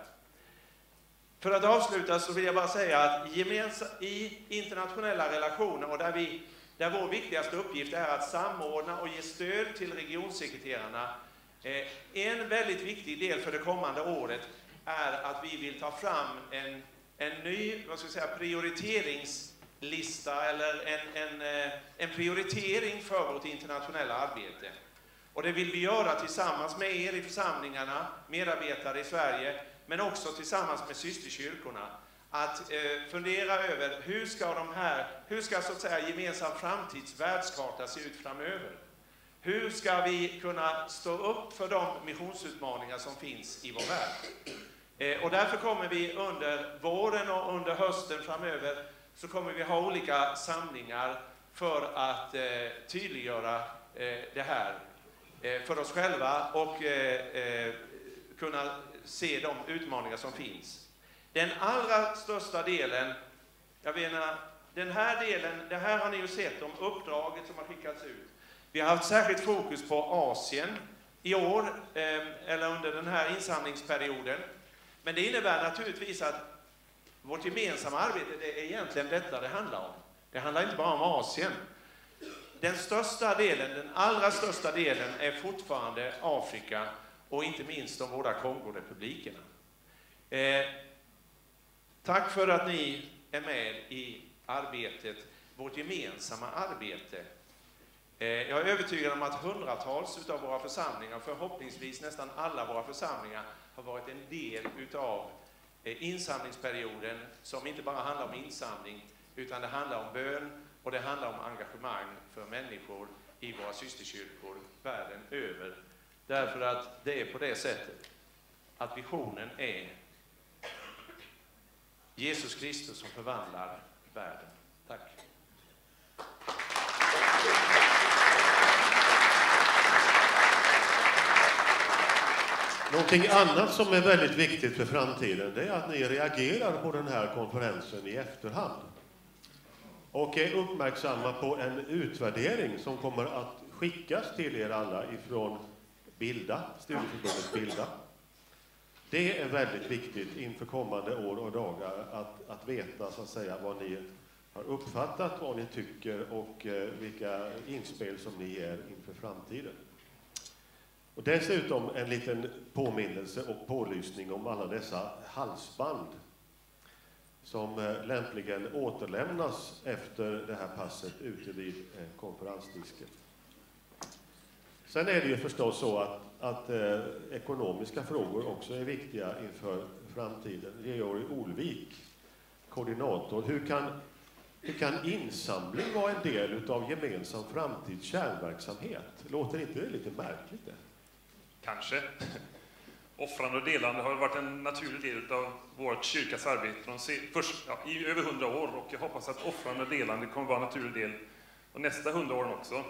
J: För att avsluta så vill jag bara säga att i internationella relationer, och där vår viktigaste uppgift är att samordna och ge stöd till regionsekreterarna, en väldigt viktig del för det kommande året är att vi vill ta fram en ny, vad ska jag säga, prioriteringslista eller en prioritering för vårt internationella arbete. Och det vill vi göra tillsammans med er i församlingarna, medarbetare i Sverige, men också tillsammans med systerkyrkorna. Att fundera över hur ska så att säga gemensam framtidsvärldskarta se ut framöver? Hur ska vi kunna stå upp för de missionsutmaningar som finns i vår värld? Och därför kommer vi under våren och under hösten framöver så kommer vi ha olika samlingar för att tydliggöra det här för oss själva och kunna se de utmaningar som finns. Den allra största delen, jag menar, den här delen, det här har ni ju sett om uppdraget som har skickats ut. Vi har haft särskilt fokus på Asien i år, eller under den här insamlingsperioden. Men det innebär naturligtvis att vårt gemensamma arbete, det är egentligen detta det handlar om. Det handlar inte bara om Asien. Den allra största delen är fortfarande Afrika och inte minst de båda Kongorepublikerna. Tack för att ni är med i arbetet, vårt gemensamma arbete. Jag är övertygad om att hundratals av våra församlingar, förhoppningsvis nästan alla våra församlingar, har varit en del utav insamlingsperioden som inte bara handlar om insamling utan det handlar om bön och det handlar om engagemang för människor i våra systerkyrkor världen över. Därför att det är på det sättet att visionen är Jesus Kristus som förvandlar världen. Tack.
F: Någonting annat som är väldigt viktigt för framtiden, det är att ni reagerar på den här konferensen i efterhand. Och är uppmärksamma på en utvärdering som kommer att skickas till er alla ifrån Bilda, studieförbundet Bilda. Det är väldigt viktigt inför kommande år och dagar att veta så att säga vad ni har uppfattat, vad ni tycker och vilka inspel som ni ger inför framtiden. Och dessutom en liten påminnelse och pålysning om alla dessa halsband som lämpligen återlämnas efter det här passet ute vid konferensdisken. Sen är det ju förstås så att ekonomiska frågor också är viktiga inför framtiden. Georg Olvik, koordinator. Hur kan Hur kan insamling vara en del av gemensam framtids kärnverksamhet? Låter inte det lite märkligt det?
K: Kanske. Offrande och delande har varit en naturlig del av vårt kyrkas arbete i över 100 år, och jag hoppas att offrande och delande kommer vara en naturlig del de nästa 100 åren också.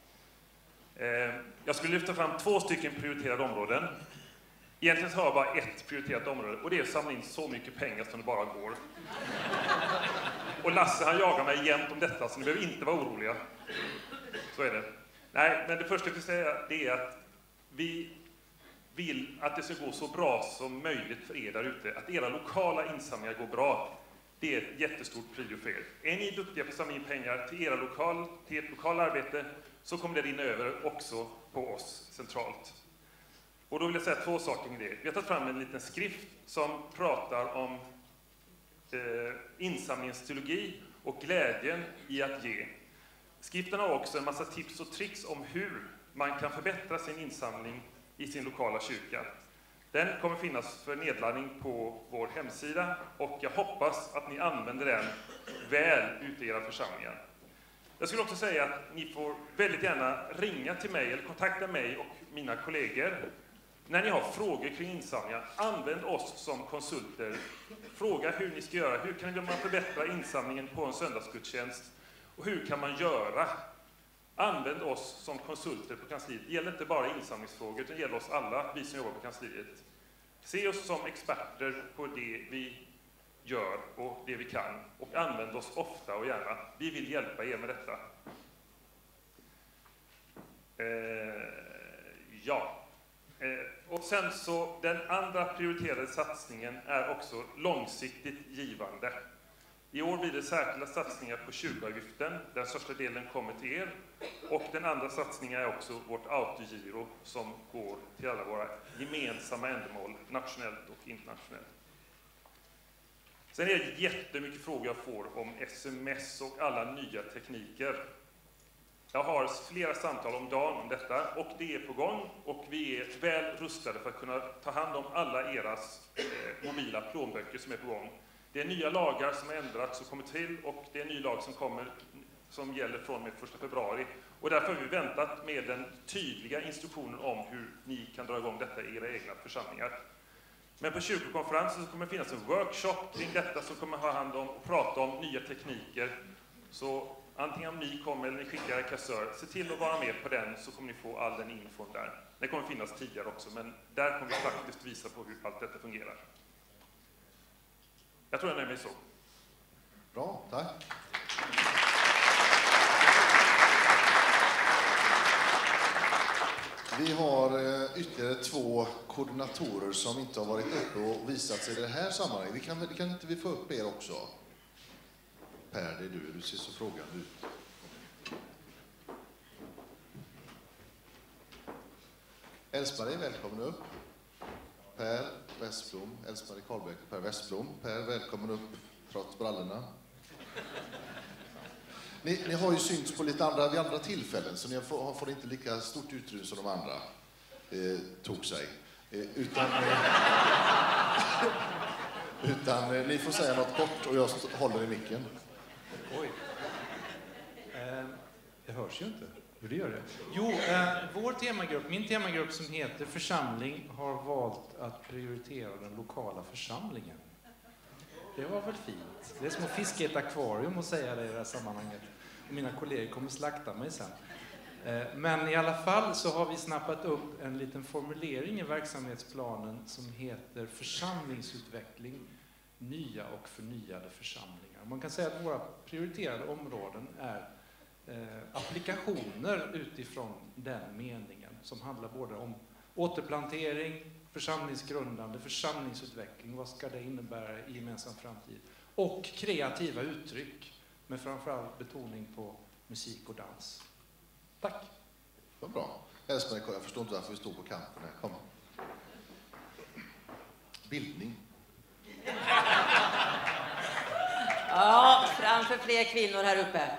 K: Jag skulle lyfta fram 2 stycken prioriterade områden. Egentligen har jag bara ett prioriterat område, och det är att samla in så mycket pengar som det bara går. Och Lasse, han jagar mig jämt om detta, så ni behöver inte vara oroliga. Så är det. Nej, men det första jag vill säga det är att vi vill att det ska gå så bra som möjligt för er där ute. Att era lokala insamlingar går bra. Det är ett jättestort prio för er. Är ni duktiga på att samla in pengar till ert lokala arbete, så kommer det rinna över också på oss centralt. Och då vill jag säga 2 saker med det. Vi har tagit fram en liten skrift som pratar om insamlingens teologi och glädjen i att ge. Skriften har också en massa tips och tricks om hur man kan förbättra sin insamling i sin lokala kyrka. Den kommer finnas för nedladdning på vår hemsida, och jag hoppas att ni använder den väl ute i era församlingar. Jag skulle också säga att ni får väldigt gärna ringa till mig eller kontakta mig och mina kollegor när ni har frågor kring insamlingar. Använd oss som konsulter. Fråga hur ni ska göra. Hur kan man förbättra insamlingen på en söndagsgudstjänst? Och hur kan man göra? Använd oss som konsulter på kansliet. Det gäller inte bara insamlingsfrågor, utan det gäller oss alla, vi som jobbar på kansliet. Se oss som experter på det vi gör och det vi kan. Och använd oss ofta och gärna. Vi vill hjälpa er med detta. Och sen så, den andra prioriterade satsningen är också långsiktigt givande. I år blir det särskilda satsningar på kyrkoavgiften. Den största delen kommer till er. Och den andra satsningen är också vårt autogiro som går till alla våra gemensamma ändamål, nationellt och internationellt. Sen är det jättemycket frågor jag får om sms och alla nya tekniker. Jag har flera samtal om dagen om detta, och det är på gång, och vi är väl rustade för att kunna ta hand om alla eras mobila plånböcker som är på gång. Det är nya lagar som har ändrats och kommit till, och det är en ny lag som gäller från och med 1 februari. Och därför har vi väntat med den tydliga instruktionen om hur ni kan dra igång detta i era egna församlingar. Men på kyrkokonferensen så kommer det finnas en workshop kring detta som kommer ha hand om och prata om nya tekniker. Så antingen om ni kommer eller ni skickar en kassör, se till att vara med på den, så kommer ni få all den infon där. Det kommer finnas tidigare också, men där kommer vi faktiskt visa på hur allt detta fungerar. Jag tror jag nöjer mig så.
G: Bra, tack. Vi har ytterligare 2 koordinatorer som inte har varit uppe och visat sig i det här sammanhanget. Kan inte vi få upp er också? Per, det är du ser så frågande ut. Else-Marie, välkommen upp. Per Westblom, Else-Marie Karlbäck och Per Westblom. Per, välkommen upp trots brallorna. Ni har ju synts på lite andra tillfällen, så ni får inte lika stort utrymme som de andra tog sig. Utan ni får säga något kort och jag håller i micken.
L: Oj. Det hörs ju inte. Hur det gör det? Jo, min temagrupp som heter Församling har valt att prioritera den lokala församlingen. Det var väl fint. Det är som att fiska i ett akvarium och säga det i det här sammanhanget. Och mina kollegor kommer slakta mig sen. Men i alla fall så har vi snappat upp en liten formulering i verksamhetsplanen som heter församlingsutveckling, nya och förnyade församlingar. Man kan säga att våra prioriterade områden är applikationer utifrån den meningen som handlar både om återplantering, församlingsgrundande, församlingsutveckling, vad ska det innebära i gemensam framtid, och kreativa uttryck med framförallt betoning på musik och dans. Tack.
G: Vad bra. Else-Marie, jag förstår inte varför vi står på kanten här. Kom. Bildning.
M: Ja, framför fler kvinnor här uppe.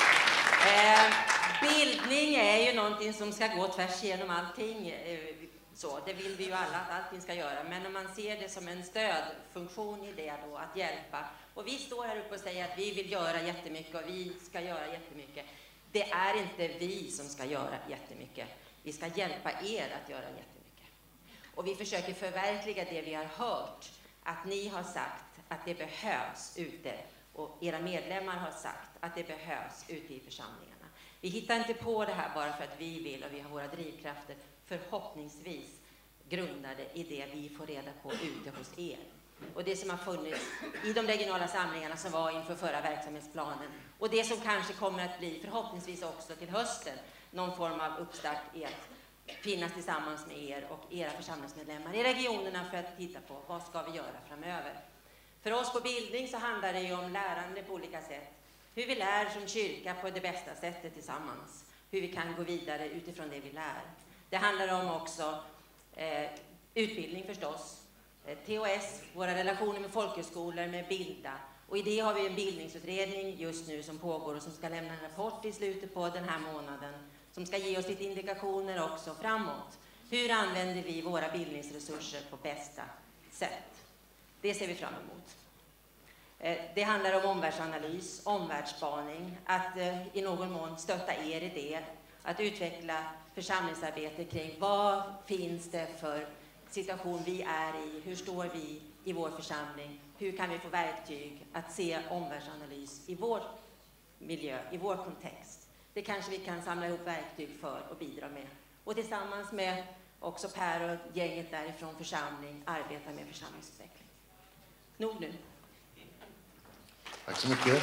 M: Bildning är ju någonting som ska gå tvärs igenom allting. Så, det vill vi ju alla att allting ska göra, men om man ser det som en stödfunktion i det då, att hjälpa. Och vi står här uppe och säger att vi vill göra jättemycket och vi ska göra jättemycket. Det är inte vi som ska göra jättemycket. Vi ska hjälpa er att göra jättemycket. Och vi försöker förverkliga det vi har hört, att ni har sagt att det behövs ute. Och era medlemmar har sagt att det behövs ute i församlingarna. Vi hittar inte på det här bara för att vi vill, och vi har våra drivkrafter förhoppningsvis grundade i det vi får reda på ute hos er. Och det som har funnits i de regionala samlingarna som var inför förra verksamhetsplanen. Och det som kanske kommer att bli förhoppningsvis också till hösten någon form av uppstart i att finnas tillsammans med er och era församlingsmedlemmar i regionerna för att titta på vad ska vi göra framöver. För oss på bildning så handlar det ju om lärande på olika sätt. Hur vi lär som kyrka på det bästa sättet tillsammans. Hur vi kan gå vidare utifrån det vi lär. Det handlar om också utbildning förstås. TOS, våra relationer med folkhögskolor, med Bilda. Och i det har vi en bildningsutredning just nu som pågår och som ska lämna en rapport i slutet på den här månaden. Som ska ge oss lite indikationer också framåt. Hur använder vi våra bildningsresurser på bästa sätt? Det ser vi fram emot. Det handlar om omvärldsanalys, omvärldsspaning, att i någon mån stötta er i det, att utveckla församlingsarbete kring vad finns det för situation vi är i, hur står vi i vår församling, hur kan vi få verktyg att se omvärldsanalys i vår miljö, i vår kontext. Det kanske vi kan samla ihop verktyg för och bidra med. Och tillsammans med också Per och gänget därifrån församling arbeta med församlingsutveckling. Nog nu.
G: Tack så mycket.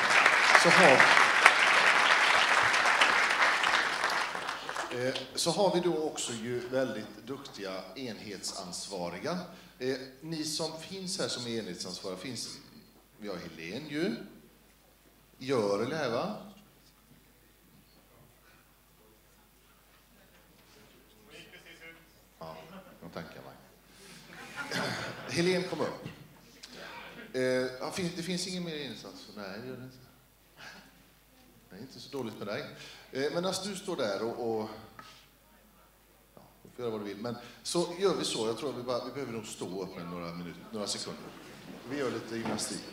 G: Så har vi då också ju väldigt duktiga enhetsansvariga. Ni som finns här som enhetsansvariga finns, vi har Helene ju, Görel här va? Ja, jag tänker mig. Helene kom upp. Det finns ingen mer insats? Nej, det gör det inte. Det är inte så dåligt med dig. Men när du står där och ja, du får göra vad du vill. Men så gör vi så. Jag tror att vi behöver nog stå upp med några sekunder. Vi gör lite gymnastik.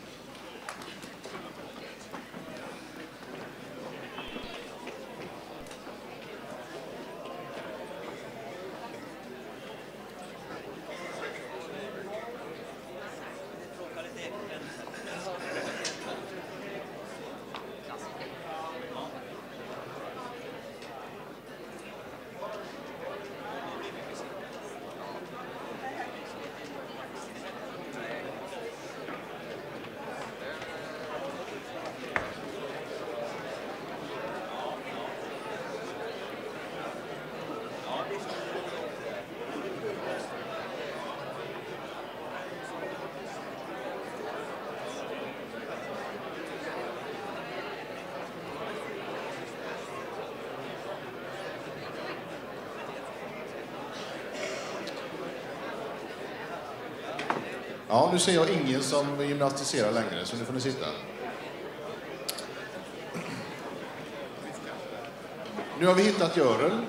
G: Ja, nu ser jag ingen som gymnastiserar längre, så nu får ni sitta. Nu har vi hittat Görel.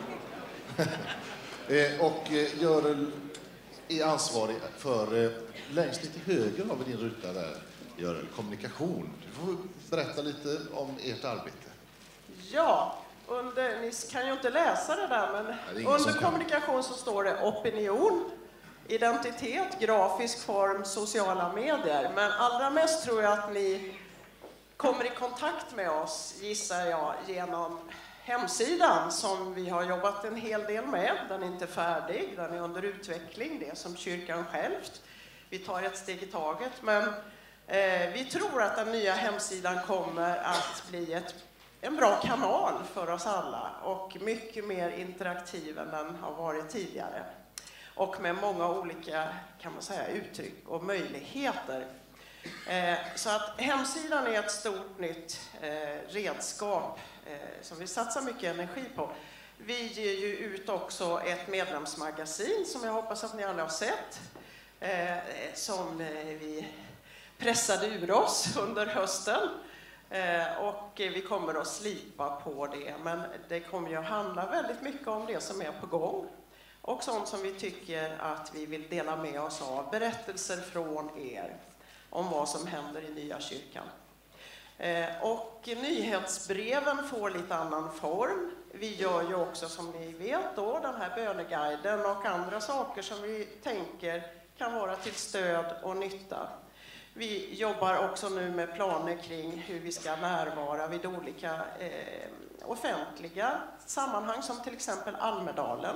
G: Och Görel är ansvarig för, längst lite höger har vi din ruta där, Görel, kommunikation. Du får berätta lite om ert arbete.
N: Ja, ni kan ju inte läsa det där, men under kommunikation så står det opinion, identitet, grafisk form, sociala medier. Men allra mest tror jag att ni kommer i kontakt med oss, gissar jag, genom hemsidan som vi har jobbat en hel del med. Den är inte färdig, den är under utveckling, det är som kyrkan självt. Vi tar ett steg i taget, men vi tror att den nya hemsidan kommer att bli en bra kanal för oss alla och mycket mer interaktiv än den har varit tidigare. Och med många olika, kan man säga, uttryck och möjligheter. Så att hemsidan är ett stort nytt redskap som vi satsar mycket energi på. Vi ger ju ut också ett medlemsmagasin som jag hoppas att ni alla har sett. Som vi pressade ur oss under hösten. Och vi kommer att slipa på det. Men det kommer ju att handla väldigt mycket om det som är på gång. och sånt som vi tycker att vi vill dela med oss av. Berättelser från er om vad som händer i Nya kyrkan. Och nyhetsbreven får lite annan form. Vi gör ju också, som ni vet då, den här böneguiden och andra saker som vi tänker kan vara till stöd och nytta. Vi jobbar också nu med planer kring hur vi ska närvara vid olika offentliga sammanhang, som till exempel Almedalen.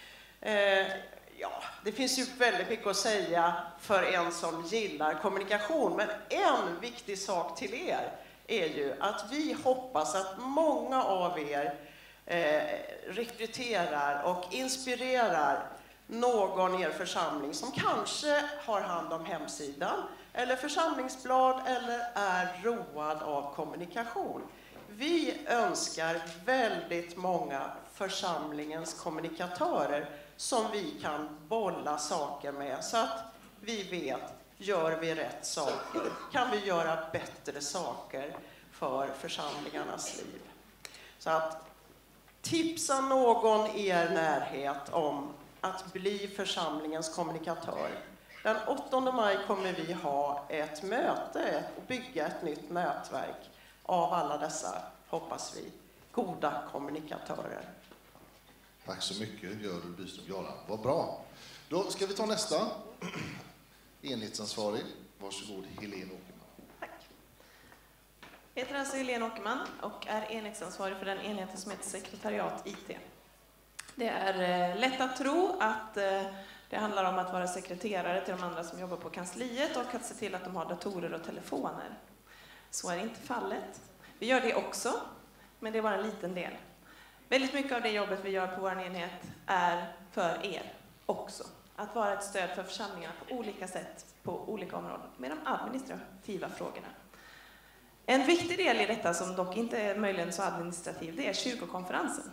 N: Det finns ju väldigt mycket att säga för en som gillar kommunikation, men en viktig sak till er är ju att vi hoppas att många av er rekryterar och inspirerar någon i er församling som kanske har hand om hemsidan eller församlingsblad eller är road av kommunikation. Vi önskar väldigt många församlingens kommunikatörer som vi kan bolla saker med, så att vi vet, gör vi rätt saker? Kan vi göra bättre saker för församlingarnas liv? Så att tipsa någon i er närhet om att bli församlingens kommunikatör. Den 8 maj kommer vi ha ett möte och bygga ett nytt nätverk av alla dessa, hoppas vi, goda kommunikatörer.
G: Tack så mycket, Görel Byström-Göran. Vad bra. Då ska vi ta nästa. Enhetsansvarig. Varsågod, Helene Åkerman.
O: Tack. Jag heter alltså Helene Åkerman och är enhetsansvarig för den enheten som heter sekretariat IT. Det är lätt att tro att det handlar om att vara sekreterare till de andra som jobbar på kansliet och att se till att de har datorer och telefoner. Så är inte fallet. Vi gör det också, men det är bara en liten del. Väldigt mycket av det jobbet vi gör på vår enhet är för er också. Att vara ett stöd för församlingarna på olika sätt, på olika områden, med de administrativa frågorna. En viktig del i detta, som dock inte är möjligen så administrativ, det är kyrkokonferensen.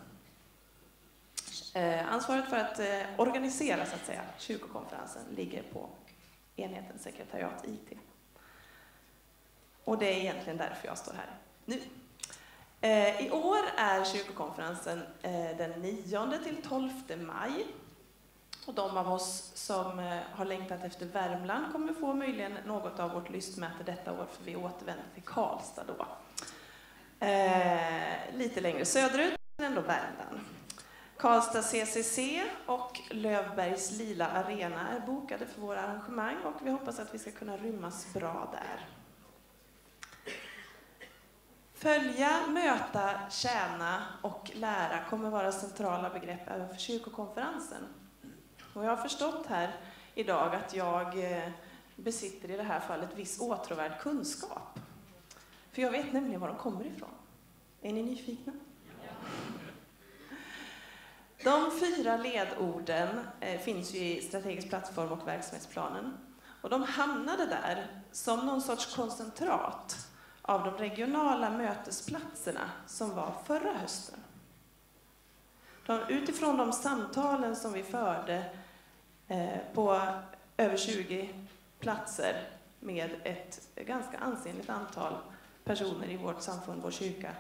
O: Ansvaret för att organisera, så att säga, kyrkokonferensen ligger på enheten sekretariat IT. Och det är egentligen därför jag står här nu. I år är kyrkokonferensen den 9 till 12 maj. Och de av oss som har längtat efter Värmland kommer få möjligen något av vårt lystmäte detta år, för vi återvänder till Karlstad då. Lite längre söderut, men ändå Värmland. Karlstad CCC och Lövbergs Lila Arena är bokade för våra arrangemang och vi hoppas att vi ska kunna rymmas bra där. Följa, möta, tjäna och lära kommer vara centrala begrepp även för kyrkokonferensen. Och jag har förstått här idag att jag besitter i det här fallet viss åtråvärd kunskap. För jag vet nämligen var de kommer ifrån. Är ni nyfikna? De 4 ledorden finns ju i strategisk plattform och verksamhetsplanen. Och de hamnade där som någon sorts koncentrat av de regionala mötesplatserna som var förra hösten. Utifrån de samtalen som vi förde på över 20 platser med ett ganska ansenligt antal personer i vårt samfund, vår kyrka,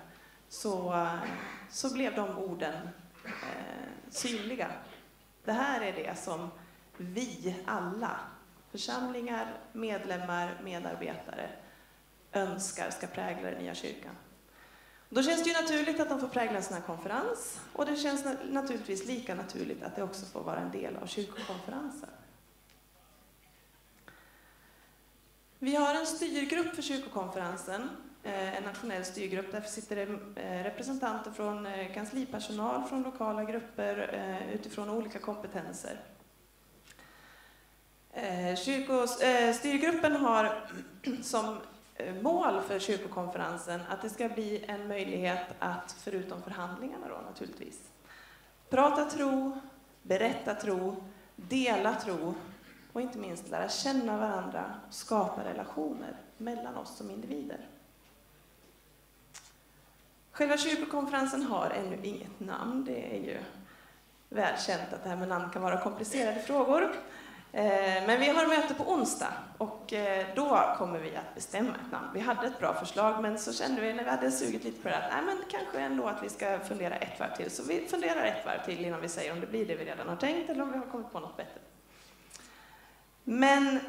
O: så blev de orden synliga. Det här är det som vi alla, församlingar, medlemmar, medarbetare, önskar ska prägla den nya kyrkan. Då känns det ju naturligt att de får prägla en sån här konferens, och det känns naturligtvis lika naturligt att det också får vara en del av kyrkokonferensen. Vi har en styrgrupp för kyrkokonferensen, en nationell styrgrupp. Därför sitter det representanter från kanslipersonal, från lokala grupper, utifrån olika kompetenser. Styrgruppen har som mål för kyrkokonferensen att det ska bli en möjlighet att, förutom förhandlingarna då naturligtvis, prata tro, berätta tro, dela tro och inte minst lära känna varandra och skapa relationer mellan oss som individer. Själva kyrkokonferensen har ännu inget namn. Det är ju välkänt att det här med namn kan vara komplicerade frågor. Men vi har möte på onsdag och då kommer vi att bestämma ett namn. Vi hade ett bra förslag, men så kände vi när vi hade sugit lite på det att nej, men kanske ändå att vi ska fundera ett varv till. Så vi funderar ett varv till innan vi säger om det blir det vi redan har tänkt eller om vi har kommit på något bättre. Men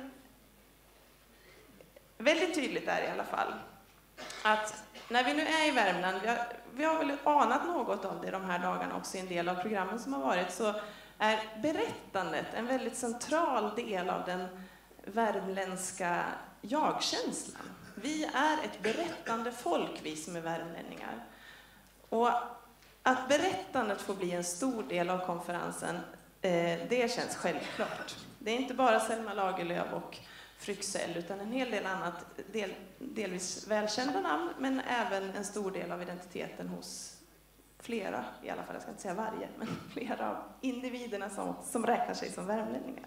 O: väldigt tydligt är i alla fall att när vi nu är i Värmland, vi har väl anat något av det de här dagarna också i en del av programmen som har varit, så är berättandet en väldigt central del av den värmländska jag-känslan. Vi är ett berättande folk, vi som är värmlänningar. Och att berättandet får bli en stor del av konferensen, det känns självklart. Det är inte bara Selma Lagerlöf och Fryxell, utan en hel del annat, delvis välkända namn, men även en stor del av identiteten hos flera, i alla fall, jag ska inte säga varje, men flera av individerna som räknar sig som värmlänningar.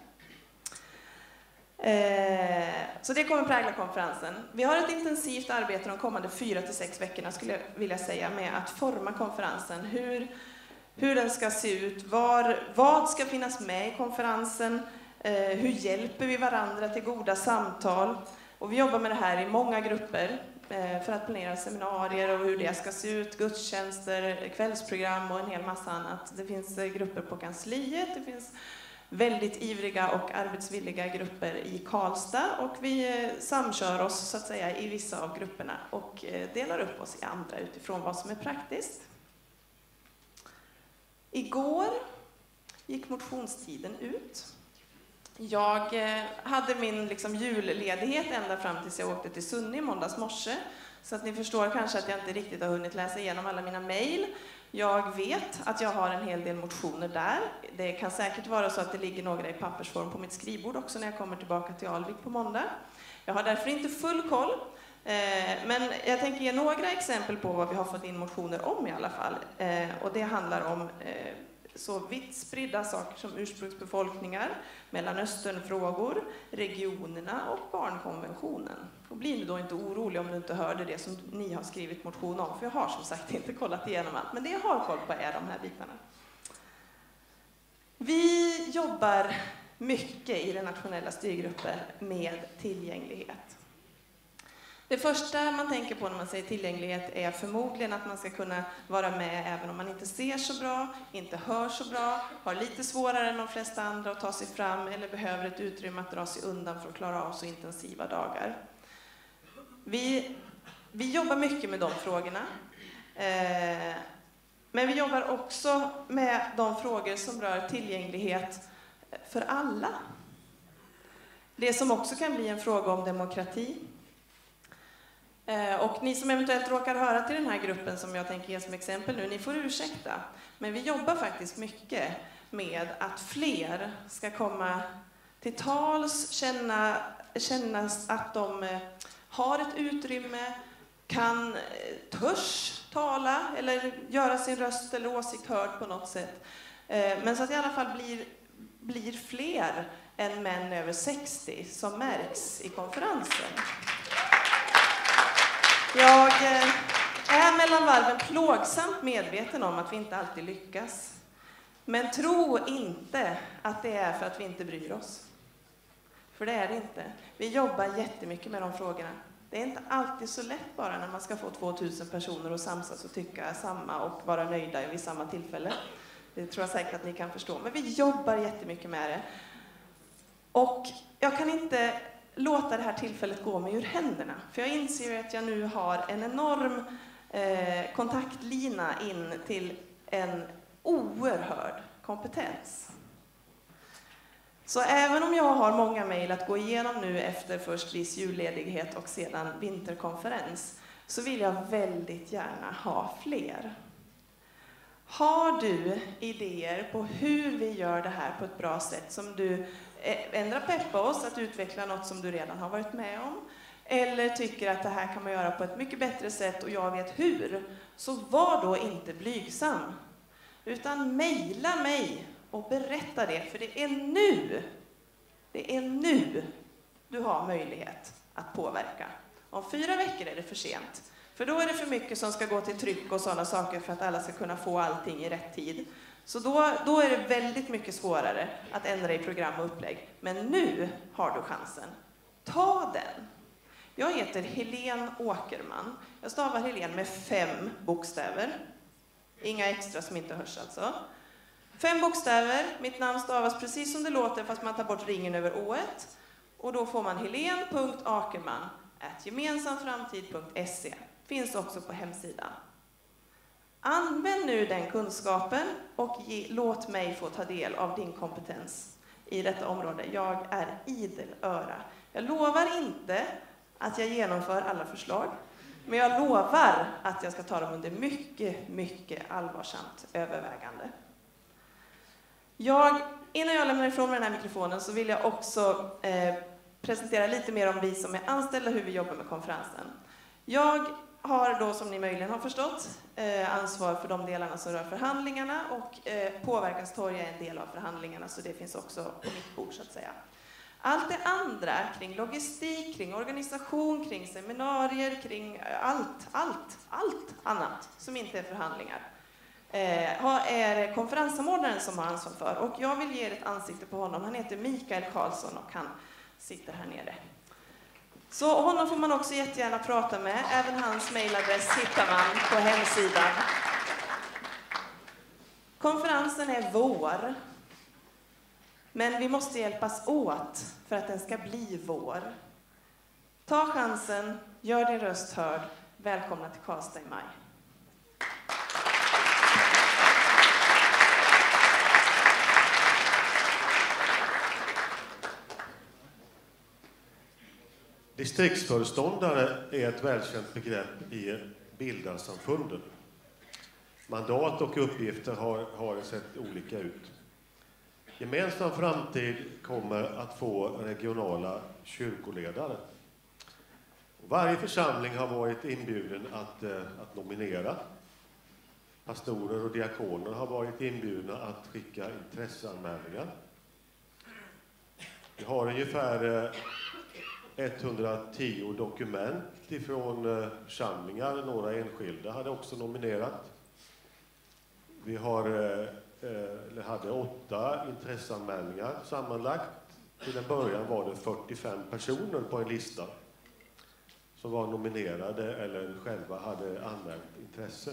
O: Så det kommer prägla konferensen. Vi har ett intensivt arbete de kommande 4 till 6 veckorna, skulle jag vilja säga, med att forma konferensen. Hur den ska se ut, vad ska finnas med i konferensen, hur hjälper vi varandra till goda samtal. Och vi jobbar med det här i många grupper för att planera seminarier och hur det ska se ut, gudstjänster, kvällsprogram och en hel massa annat. Det finns grupper på kansliet, det finns väldigt ivriga och arbetsvilliga grupper i Karlstad och vi samkör oss så att säga i vissa av grupperna och delar upp oss i andra utifrån vad som är praktiskt. Igår gick motionstiden ut. Jag hade min julledighet ända fram tills jag åkte till Sunne i måndags morse. Så att ni förstår kanske att jag inte riktigt har hunnit läsa igenom alla mina mejl. Jag vet att jag har en hel del motioner där. Det kan säkert vara så att det ligger några i pappersform på mitt skrivbord också när jag kommer tillbaka till Alvik på måndag. Jag har därför inte full koll. Men jag tänker ge några exempel på vad vi har fått in motioner om i alla fall. Och det handlar om så vitt spridda saker som ursprungsbefolkningar, Mellanösternfrågor, regionerna och barnkonventionen. Och bli nu då inte orolig om du inte hörde det som ni har skrivit motion om, för jag har som sagt inte kollat igenom allt, men det jag har koll på är de här bitarna. Vi jobbar mycket i den nationella styrgruppen med tillgänglighet. Det första man tänker på när man säger tillgänglighet är förmodligen att man ska kunna vara med även om man inte ser så bra, inte hör så bra, har lite svårare än de flesta andra att ta sig fram eller behöver ett utrymme att dra sig undan för att klara av så intensiva dagar. Vi jobbar mycket med de frågorna. Men vi jobbar också med de frågor som rör tillgänglighet för alla. Det som också kan bli en fråga om demokrati. Och ni som eventuellt råkar höra till den här gruppen som jag tänker ge som exempel nu, ni får ursäkta. Men vi jobbar faktiskt mycket med att fler ska komma till tals, känna att de har ett utrymme, törs tala eller göra sin röst eller åsikt hörd på något sätt. Men så att i alla fall blir fler än män över 60 som märks i konferensen. Jag är mellan varven plågsamt medveten om att vi inte alltid lyckas. Men tro inte att det är för att vi inte bryr oss. För det är det inte. Vi jobbar jättemycket med de frågorna. Det är inte alltid så lätt bara när man ska få 2000 personer att samsas och tycka samma och vara nöjda vid samma tillfälle. Det tror jag säkert att ni kan förstå. Men vi jobbar jättemycket med det. Och jag kan inte låta det här tillfället gå mig ur händerna. För jag inser att jag nu har en enorm kontaktlina in till en oerhörd kompetens. Så även om jag har många mejl att gå igenom nu efter först viss julledighet och sedan vinterkonferens, så vill jag väldigt gärna ha fler. Har du idéer på hur vi gör det här på ett bra sätt som du ändrar peppa oss att utveckla något som du redan har varit med om, eller tycker att det här kan man göra på ett mycket bättre sätt och jag vet hur, så var då inte blygsam, utan mejla mig och berätta det, för det är nu du har möjlighet att påverka. Om 4 veckor är det för sent, för då är det för mycket som ska gå till tryck och sådana saker för att alla ska kunna få allting i rätt tid. Så då är det väldigt mycket svårare att ändra i program och upplägg. Men nu har du chansen. Ta den! Jag heter Helene Åkerman. Jag stavar Helene med 5 bokstäver. Inga extra som inte hörs alltså. 5 bokstäver. Mitt namn stavas precis som det låter fast man tar bort ringen över å-et. Och då får man helen.akerman@gemensamframtid.se. Finns också på hemsidan. Använd nu den kunskapen och låt mig få ta del av din kompetens i detta område. Jag är idel öra. Jag lovar inte att jag genomför alla förslag, men jag lovar att jag ska ta dem under mycket, mycket allvarsamt övervägande. Innan jag lämnar ifrån mig den här mikrofonen så vill jag också presentera lite mer om vi som är anställda, hur vi jobbar med konferensen. Jag har då, som ni möjligen har förstått, ansvar för de delarna som rör förhandlingarna och påverkanstorg är en del av förhandlingarna, så det finns också på mitt bord så att säga. Allt det andra kring logistik, kring organisation, kring seminarier, kring allt annat som inte är förhandlingar är konferenssamordnaren som har ansvar för. Och jag vill ge er ett ansikte på honom. Han heter Mikael Karlsson och han sitter här nere. Så honom får man också jättegärna prata med. Även hans mejladress hittar man på hemsidan. Konferensen är vår. Men vi måste hjälpas åt för att den ska bli vår. Ta chansen, gör din röst hörd. Välkomna till Karlstad i maj.
F: Distriktsföreståndare är ett välkänt begrepp i bildarsamfunden. Mandat och uppgifter har sett olika ut. Gemensam framtid kommer att få regionala kyrkoledare. Varje församling har varit inbjuden att nominera. Pastorer och diakoner har varit inbjudna att skicka intresseanmälningar. Vi har ungefär 110 dokument ifrån församlingar, några enskilda hade också nominerat. Vi hade 8 intresseanmälningar sammanlagt. Till en början var det 45 personer på en lista som var nominerade eller själva hade anmält intresse.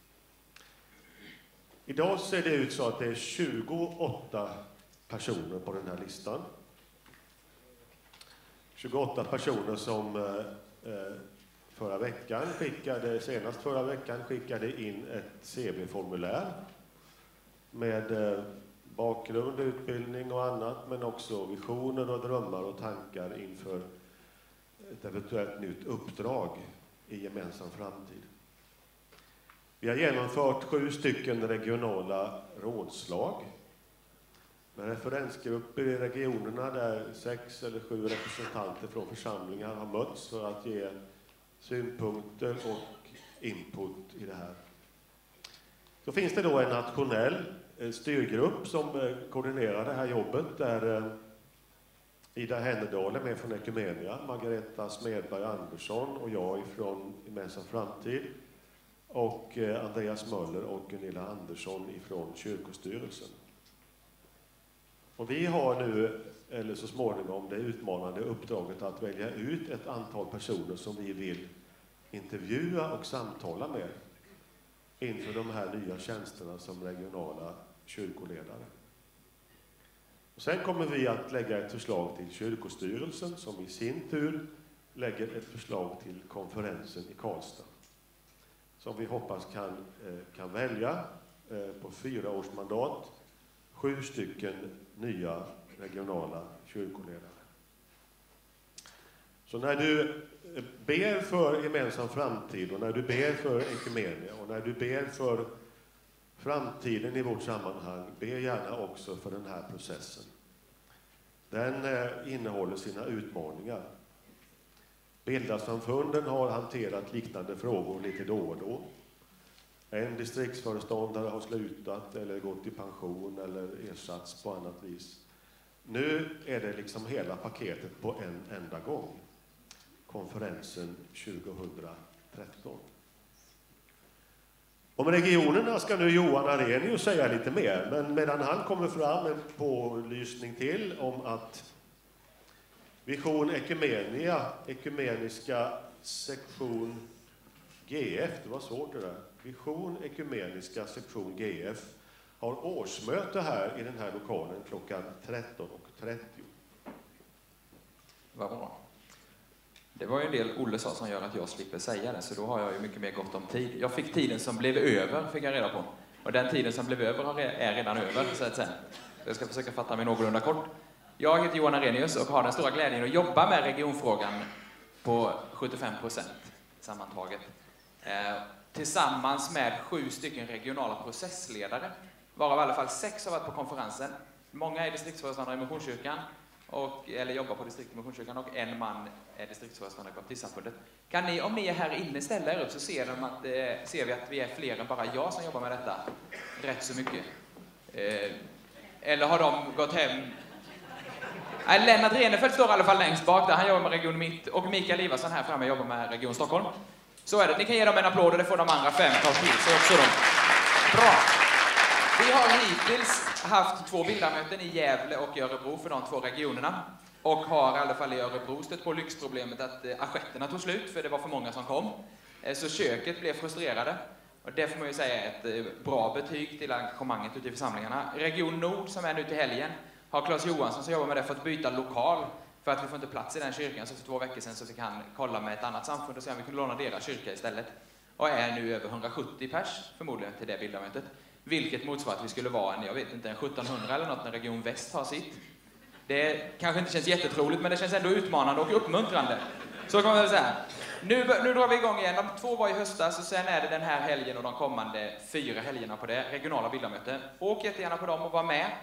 F: Idag ser det ut så att det är 28 personer på den här listan. 28 personer som senast förra veckan skickade in ett CV-formulär med bakgrund, utbildning och annat, men också visioner och drömmar och tankar inför ett eventuellt nytt uppdrag i gemensam framtid. Vi har genomfört 7 stycken regionala rådslag med referensgrupper i regionerna där 6 eller 7 representanter från församlingar har mötts för att ge synpunkter och input i det här. Så finns det då en nationell styrgrupp som koordinerar det här jobbet där Ida Hennedal är med från Ekumenia, Margareta Smedberg Andersson och jag ifrån Gemensam framtid och Andreas Möller och Gunilla Andersson ifrån kyrkostyrelsen. Och vi har nu, eller så småningom, det utmanande uppdraget att välja ut ett antal personer som vi vill intervjua och samtala med inför de här nya tjänsterna som regionala kyrkoledare. Och sen kommer vi att lägga ett förslag till kyrkostyrelsen som i sin tur lägger ett förslag till konferensen i Karlstad som vi hoppas kan välja på 4-årsmandat 7 stycken nya regionala kyrkoledare. Så när du ber för gemensam framtid och när du ber för Ekumenia och när du ber för framtiden i vårt sammanhang, be gärna också för den här processen. Den innehåller sina utmaningar. Bildarsamfunden har hanterat liknande frågor lite då och då. En distriktsföreståndare har slutat eller gått i pension eller ersatts på annat vis. Nu är det liksom hela paketet på en enda gång. Konferensen 2013. Om regionerna ska nu Johan Arrhenius säga lite mer, men medan han kommer fram en pålysning till om att Vision Ekumenia, ekumeniska sektion GF, det var svårt det där. Vision Ekumeniska sektion GF har årsmöte här i den här lokalen klockan 13:30.
P: Vad bra. Det var ju en del Olle sa som gör att jag slipper säga det, så då har jag ju mycket mer gott om tid. Jag fick tiden som blev över, fick jag reda på. Och den tiden som blev över är redan över, så att säga. Jag ska försöka fatta mig någorlunda kort. Jag heter Johan Arrhenius och har den stora glädjen att jobba med regionfrågan på 75% sammantaget. Tillsammans med 7 stycken regionala processledare, varav i alla fall 6 har varit på konferensen. Många är distriktsföreståndare i Missionskyrkan, eller jobbar på distrikt i Missionskyrkan, och en man är distriktsföreståndare i Baptistsamfundet. Om ni är här inne ställer upp så ser vi att vi är fler än bara jag som jobbar med detta. Rätt så mycket. Eller har de gått hem? Lennart Renefelt står i alla fall längst bak där. Han jobbar med Region Mitt, och Mikael Ivarsson här framme jobbar med Region Stockholm. Så är det. Ni kan ge dem en applåd och det får de andra 5 ta till sig också då. Bra. Vi har hittills haft 2 bildarmöten i Gävle och i Örebro för de 2 regionerna. Och har i alla fall i Örebro stött på lyxproblemet att assietterna tog slut för det var för många som kom. Så köket blev frustrerade. Och det får man ju säga är ett bra betyg till engagemanget ute i församlingarna. Region Nord som är nu till helgen har Claes Johansson som jobbar med det fått byta lokal. För att vi får inte plats i den kyrkan, så för 2 veckor sedan så fick han kolla med ett annat samfund och se om vi kunde låna deras kyrka istället. Och är nu över 170 pers förmodligen till det bildarmötet. Vilket motsvarar att vi skulle vara en 1700 eller något när Region Väst har sitt. Det kanske inte känns jättetroligt, men det känns ändå utmanande och uppmuntrande. Så kan man väl säga. Nu drar vi igång igen. De 2 var i höstas och sen är det den här helgen och de kommande 4 helgerna på det regionala bildarmötet. Åk jättegärna på dem och var med.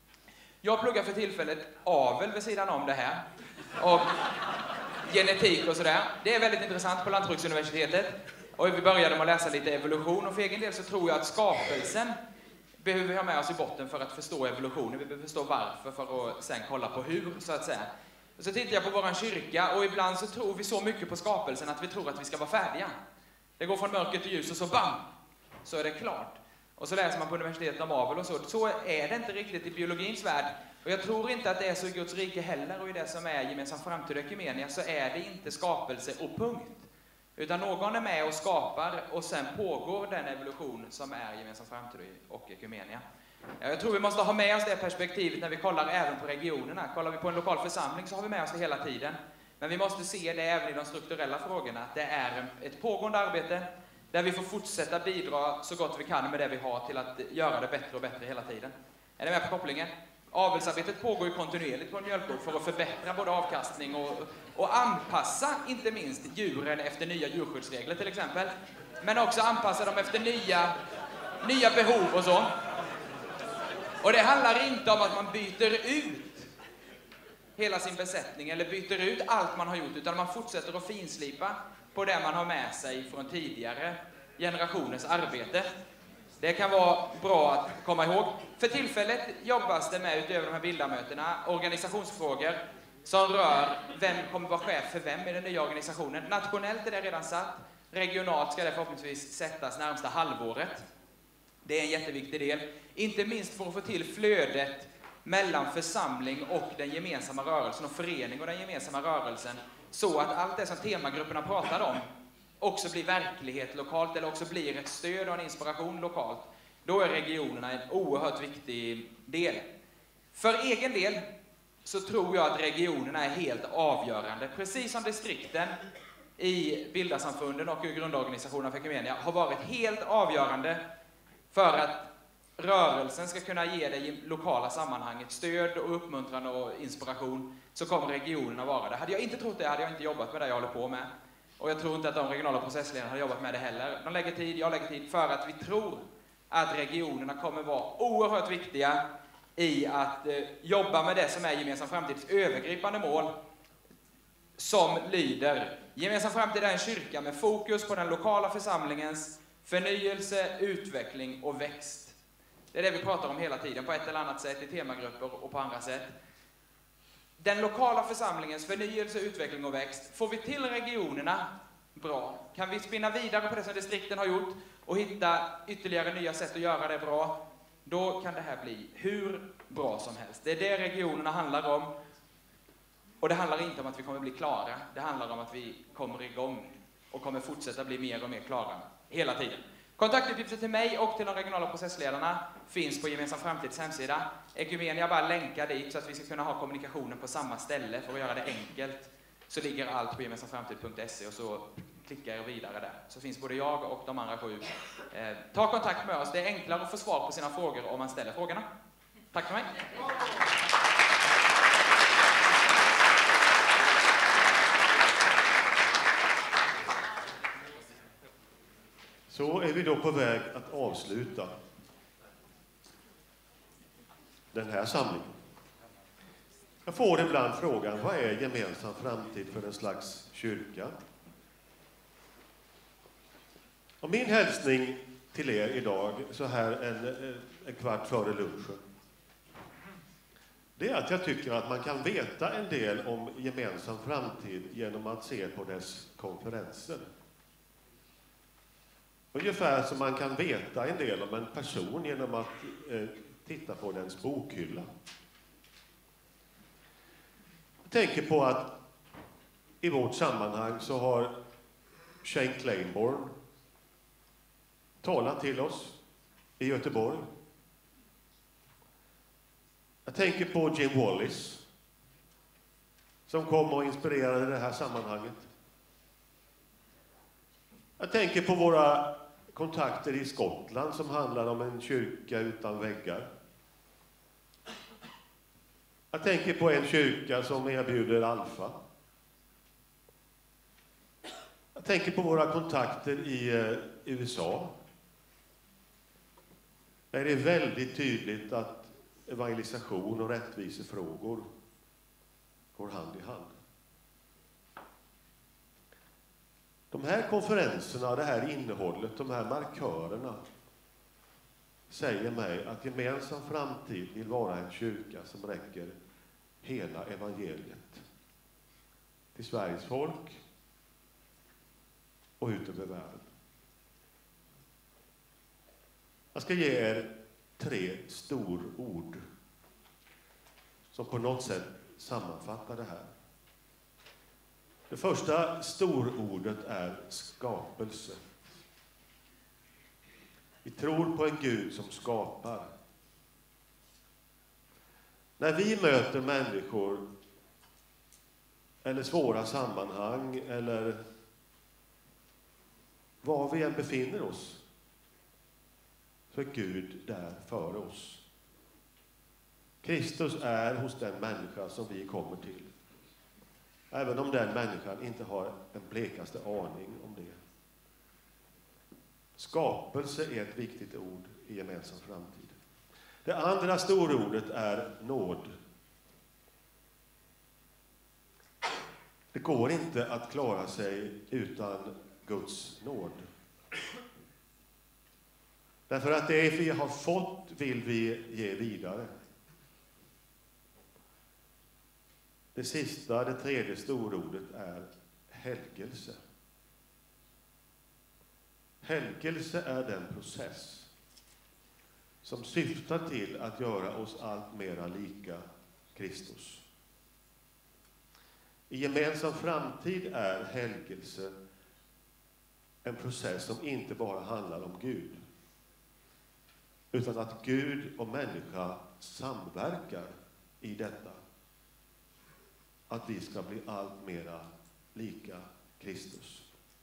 P: Jag pluggar för tillfället avel vid sidan om det här. Och genetik och sådär. Det är väldigt intressant på Lantbruksuniversitetet. Och vi började med att läsa lite evolution. Och för egen del så tror jag att skapelsen behöver vi ha med oss i botten för att förstå evolutionen. Vi behöver förstå varför för att sen kolla på hur, så att säga. Och så tittar jag på våran kyrka och ibland så tror vi så mycket på skapelsen att vi tror att vi ska vara färdiga. Det går från mörker till ljus och så bam! Så är det klart. Och så läser man på universitetet om avel och så. Så är det inte riktigt i biologins värld. Och jag tror inte att det är så i Guds rike heller. Och i det som är gemensam framtid och ekumenia så är det inte skapelse och punkt. Utan någon är med och skapar och sen pågår den evolution som är gemensam framtid och ekumenia. Jag tror vi måste ha med oss det perspektivet när vi kollar även på regionerna. Kollar vi på en lokal församling så har vi med oss det hela tiden. Men vi måste se det även i de strukturella frågorna. Det är ett pågående arbete där vi får fortsätta bidra så gott vi kan med det vi har till att göra det bättre och bättre hela tiden. Är ni med på kopplingen? Avelsarbetet pågår ju kontinuerligt på en mjölkgård för att förbättra både avkastning och anpassa inte minst djuren efter nya djurskyddsregler till exempel. Men också anpassa dem efter nya behov och så. Och det handlar inte om att man byter ut hela sin besättning eller byter ut allt man har gjort, utan man fortsätter att finslipa på det man har med sig från tidigare generationers arbete. Det kan vara bra att komma ihåg. För tillfället jobbas det med, utöver de här bildarmötena, organisationsfrågor som rör vem kommer vara chef för vem i den nya organisationen. Nationellt är det redan satt. Regionalt ska det förhoppningsvis sättas närmsta halvåret. Det är en jätteviktig del. Inte minst för att få till flödet mellan församling och den gemensamma rörelsen och förening och den gemensamma rörelsen. Så att allt det som temagrupperna pratar om också blir verklighet lokalt eller också blir ett stöd och en inspiration lokalt. Då är regionerna en oerhört viktig del. För egen del så tror jag att regionerna är helt avgörande. Precis som distrikten i bildarsamfunden och i grundorganisationen för ekumenia har varit helt avgörande för att rörelsen ska kunna ge det lokala sammanhanget stöd och uppmuntran och inspiration, så kommer regionerna vara det. Hade jag inte trott det hade jag inte jobbat med det jag håller på med. Och jag tror inte att de regionala processledarna har jobbat med det heller. De lägger tid, jag lägger tid, för att vi tror att regionerna kommer vara oerhört viktiga i att jobba med det som är gemensam framtids övergripande mål, som lyder: gemensam framtid är en kyrka med fokus på den lokala församlingens förnyelse, utveckling och växt. Det är det vi pratar om hela tiden, på ett eller annat sätt, i temagrupper och på andra sätt. Den lokala församlingens förnyelse, utveckling och växt. Får vi till regionerna, bra. Kan vi spinna vidare på det som distrikten har gjort och hitta ytterligare nya sätt att göra det bra, då kan det här bli hur bra som helst. Det är det regionerna handlar om. Och det handlar inte om att vi kommer bli klara. Det handlar om att vi kommer igång och kommer fortsätta bli mer och mer klara hela tiden. Kontaktuppgifter till mig och till de regionala processledarna finns på Gemensam Framtids hemsida. Ekumenia bara länkar dit så att vi ska kunna ha kommunikationen på samma ställe för att göra det enkelt. Så ligger allt på gemensamframtid.se och så klickar jag vidare där. Så finns både jag och de andra 7. Ta kontakt med oss. Det är enklare att få svar på sina frågor om man ställer frågorna. Tack för mig.
F: Så är vi då på väg att avsluta den här samlingen. Jag får ibland frågan, vad är gemensam framtid för en slags kyrka? Och min hälsning till er idag, så här en kvart före lunchen, det är att jag tycker att man kan veta en del om gemensam framtid genom att se på dess konferenser. Ungefär som man kan veta en del om en person genom att titta på dens bokhylla. Jag tänker på att i vårt sammanhang så har Shane Claiborne talat till oss i Göteborg. Jag tänker på Jim Wallis som kom och inspirerade det här sammanhanget. Jag tänker på våra kontakter i Skottland som handlar om en kyrka utan väggar. Jag tänker på en kyrka som erbjuder alfa. Jag tänker på våra kontakter i USA. Där det är väldigt tydligt att evangelisation och rättvisefrågor går hand i hand. De här konferenserna, det här innehållet, de här markörerna säger mig att gemensam framtid vill vara en kyrka som räcker hela evangeliet till Sveriges folk och ut över världen. Jag ska ge er 3 storord som på något sätt sammanfattar det här. Det första storordet är skapelse. Vi tror på en Gud som skapar. När vi möter människor eller svåra sammanhang eller var vi än befinner oss, så är Gud där för oss. Kristus är hos den människa som vi kommer till. Även om den människan inte har en blekaste aning om det. Skapelse är ett viktigt ord i gemensam framtid. Det andra storordet är nåd. Det går inte att klara sig utan Guds nåd. Därför att det vi har fått vill vi ge vidare. Det sista, det tredje storordet är helgelse. Helgelse är den process som syftar till att göra oss allt mera lika Kristus. I gemensam framtid är helgelse en process som inte bara handlar om Gud, utan att Gud och människa samverkar i detta. Att vi ska bli allt mera lika Kristus.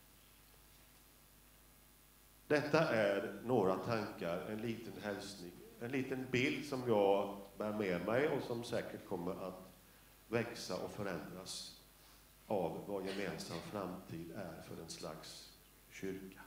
F: Detta är några tankar, en liten hälsning, en liten bild som jag bär med mig och som säkert kommer att växa och förändras av vad gemensam framtid är för en slags kyrka.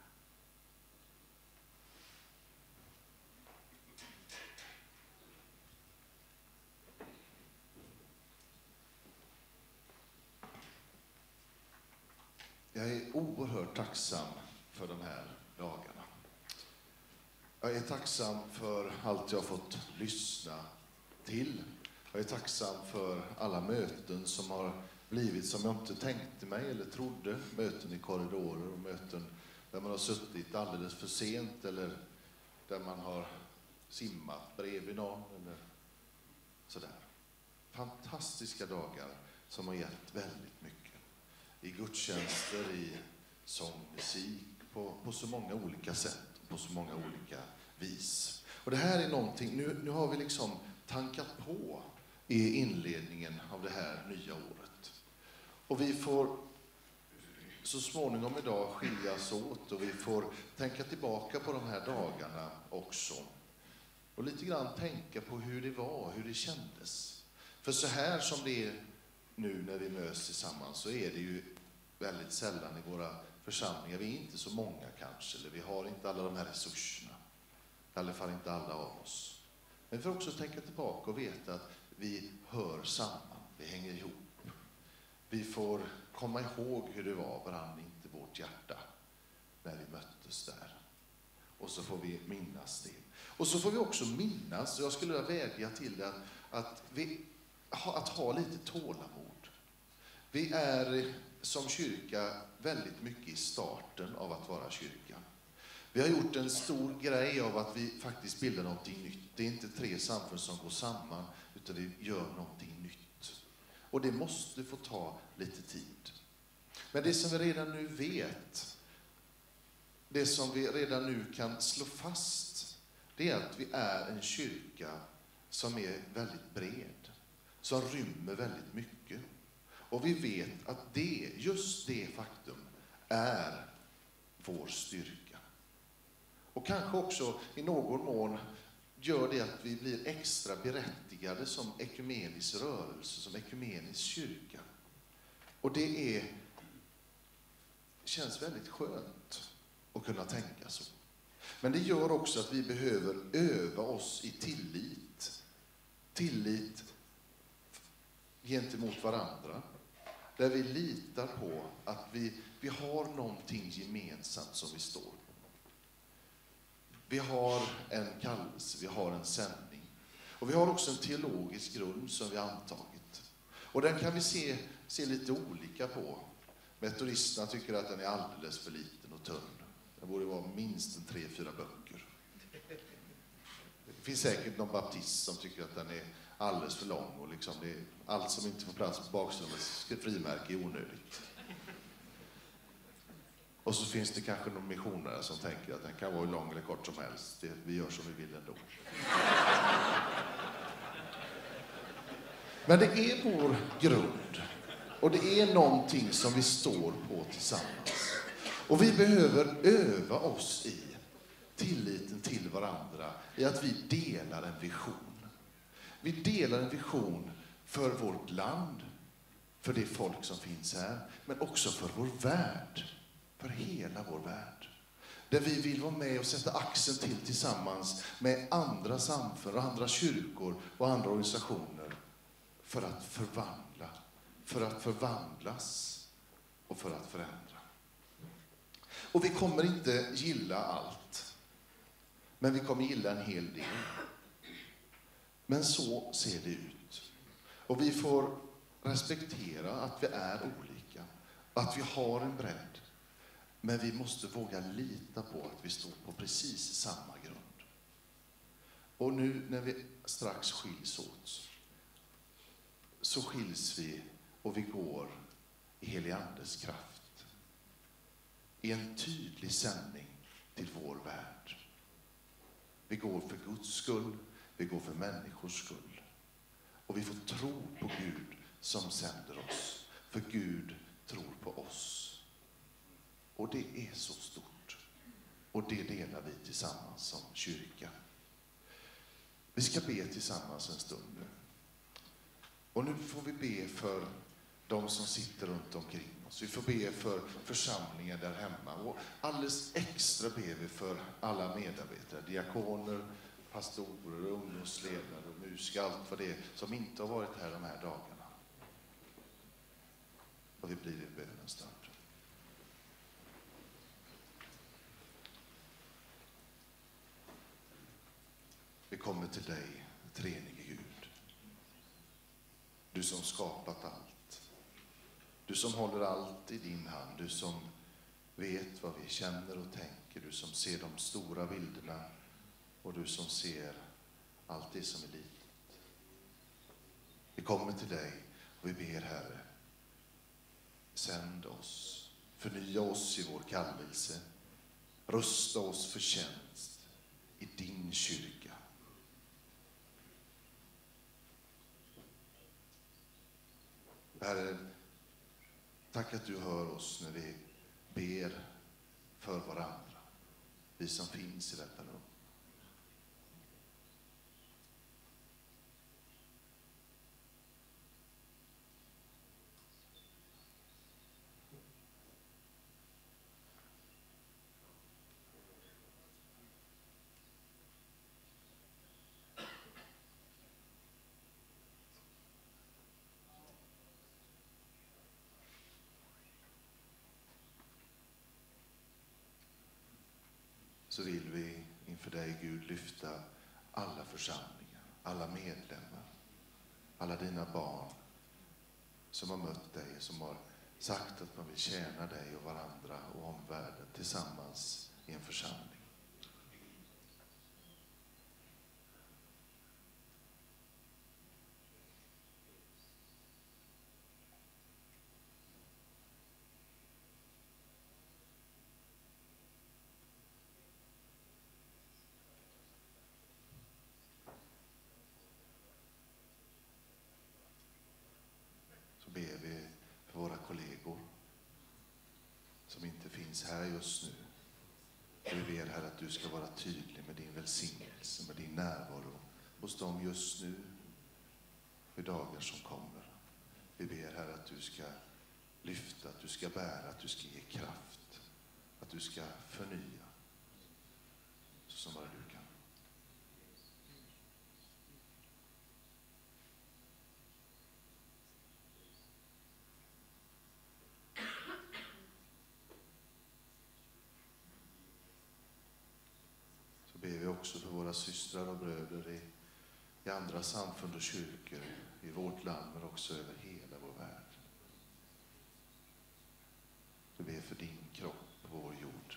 G: Jag är oerhört tacksam för de här dagarna. Jag är tacksam för allt jag fått lyssna till. Jag är tacksam för alla möten som har blivit som jag inte tänkte mig eller trodde. Möten i korridorer och möten där man har suttit alldeles för sent eller där man har simmat bredvid någon eller sådär. Fantastiska dagar som har gett väldigt mycket. I gudstjänster, i sång, musik, på så många olika sätt, på så många olika vis. Och det här är någonting, nu har vi liksom tankat på i inledningen av det här nya året. Och vi får så småningom idag skiljas åt och vi får tänka tillbaka på de här dagarna också. Och lite grann tänka på hur det var, hur det kändes. För så här som det är nu när vi möts tillsammans så är det ju väldigt sällan i våra församlingar. Vi är inte så många kanske, eller vi har inte alla de här resurserna. I alla fall inte alla av oss. Men vi får också tänka tillbaka och veta att vi hör samman, vi hänger ihop. Vi får komma ihåg hur det var, brann inte vårt hjärta när vi möttes där. Och så får vi minnas det. Och så får vi också minnas, och jag skulle vädja till det, att ha lite tålamod. Vi är som kyrka väldigt mycket i starten av att vara kyrka. Vi har gjort en stor grej av att vi faktiskt bildar någonting nytt. Det är inte 3 samfund som går samman, utan vi gör någonting nytt. Och det måste få ta lite tid. Men det som vi redan nu vet, det som vi redan nu kan slå fast, det är att vi är en kyrka som är väldigt bred, som rymmer väldigt mycket. Och vi vet att just det faktum är vår styrka. Och kanske också i någon mån gör det att vi blir extra berättigade som ekumenisk rörelse, som ekumenisk kyrka. Och det känns väldigt skönt att kunna tänka så. Men det gör också att vi behöver öva oss i tillit. Tillit gentemot varandra. Där vi litar på att vi har någonting gemensamt som vi står på. Vi har en kallelse, vi har en sändning. Och vi har också en teologisk grund som vi har antagit. Och den kan vi se lite olika på. Metodisterna tycker att den är alldeles för liten och tunn. Den borde vara minst 3-4 böcker. Det finns säkert någon baptist som tycker att den är alldeles för lång och liksom allt som inte får plats på baksidan med frimärke är onödigt. Och så finns det kanske någon missionare som tänker att den kan vara hur lång eller kort som helst. Vi gör som vi vill ändå. Men det är vår grund. Och det är någonting som vi står på tillsammans. Och vi behöver öva oss i tilliten till varandra. I att vi delar en vision. Vi delar en vision för vårt land. För det folk som finns här. Men också för vår värld. För hela vår värld. Där vi vill vara med och sätta axeln till tillsammans med andra samfund och andra kyrkor och andra organisationer. För att förvandla. För att förvandlas. Och för att förändra. Och vi kommer inte gilla allt. Men vi kommer gilla en hel del. Men så ser det ut. Och vi får respektera att vi är olika. Att vi har en bredd. Men vi måste våga lita på att vi står på precis samma grund. Och nu när vi strax skiljs åt. Så skiljs vi och vi går i helig andes kraft. I en tydlig sändning till vår värld. Vi går för Guds skull. Vi går för människors skull. Och vi får tro på Gud som sänder oss. För Gud tror på oss. Och det är så stort. Och det delar vi tillsammans som kyrka. Vi ska be tillsammans en stund nu. Och nu får vi be för de som sitter runt omkring oss. Vi får be för församlingen där hemma. Och alldeles extra ber vi för alla medarbetare, diakoner, pastorer, ungdomsledare och musiker, allt vad det är som inte har varit här de här dagarna. Och vi blir i bönens stund. Vi kommer till dig, treenige Gud. Du som skapat allt. Du som håller allt i din hand. Du som vet vad vi känner och tänker, du som ser de stora bilderna och du som ser allt det som är litet. Vi kommer till dig och vi ber, Herre, sänd oss, förnya oss i vår kallelse, rusta oss för tjänst i din kyrka. Herre, tack att du hör oss när vi ber för varandra, vi som finns i detta rum. Så vill vi inför dig, Gud, lyfta alla församlingar, alla medlemmar, alla dina barn som har mött dig, som har sagt att man vill tjäna dig och varandra och omvärlden tillsammans i en församling. Ber vi för våra kollegor som inte finns här just nu. Vi ber, Herre, att du ska vara tydlig med din välsignelse, med din närvaro hos dem just nu och i dagar som kommer. Vi ber, Herre, att du ska lyfta, att du ska bära, att du ska ge kraft, att du ska förnya så som bara du kan. Ber vi också för våra systrar och bröder i andra samfund och kyrkor i vårt land, men också över hela vår värld. Vi ber för din kropp på vår jord.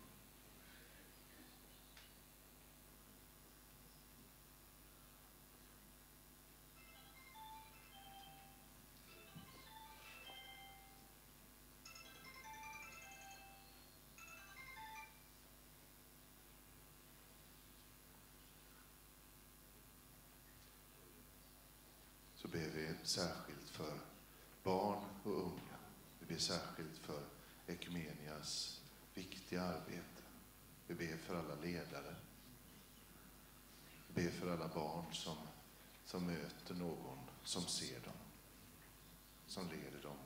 G: Så ber vi särskilt för barn och unga. Vi ber särskilt för Ekumenias viktiga arbete. Vi ber för alla ledare. Vi ber för alla barn som möter någon som ser dem, som leder dem.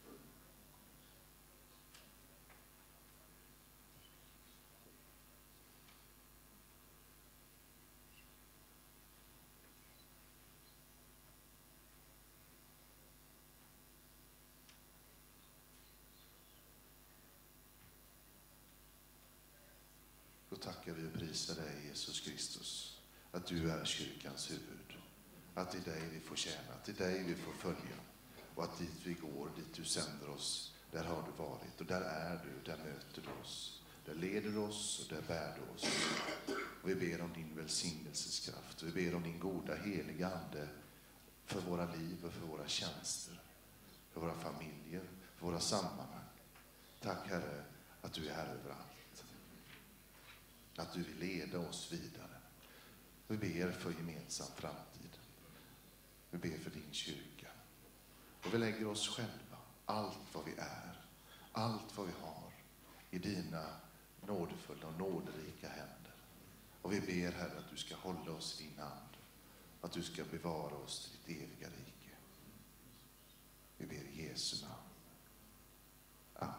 G: Då tackar vi och prisar dig, Jesus Kristus, att du är kyrkans huvud. Att det är dig vi får tjäna, att det är dig vi får följa. Och att dit vi går, dit du sänder oss, där har du varit. Och där är du, där möter du oss. Där leder du oss och där bär du oss. Och vi ber om din välsignelseskraft. Och vi ber om din goda heliga ande för våra liv och för våra tjänster. För våra familjer, för våra sammanhang. Tack, Herre, att du är här överallt. Att du vill leda oss vidare. Vi ber för gemensam framtid. Vi ber för din kyrka. Och vi lägger oss själva, allt vad vi är, allt vad vi har, i dina nådefulla och nåderika händer. Och vi ber, Herre, att du ska hålla oss i din hand. Att du ska bevara oss till ditt eviga rike. Vi ber i Jesu namn. Amen.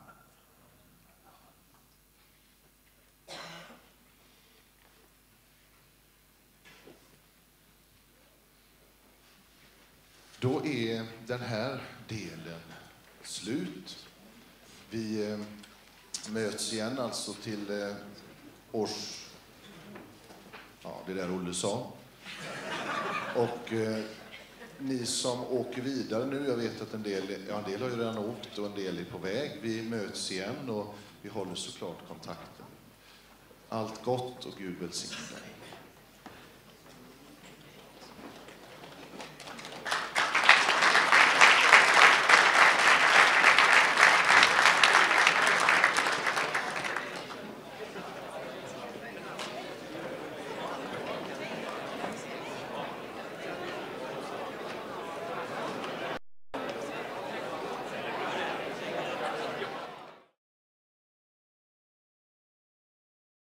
G: Då är den här delen slut. Vi möts igen alltså till det där Olle sa. Och ni som åker vidare nu, jag vet att en del har ju redan åkt och en del är på väg. Vi möts igen och Vi håller såklart kontakten. Allt gott och Gud välsigne dig.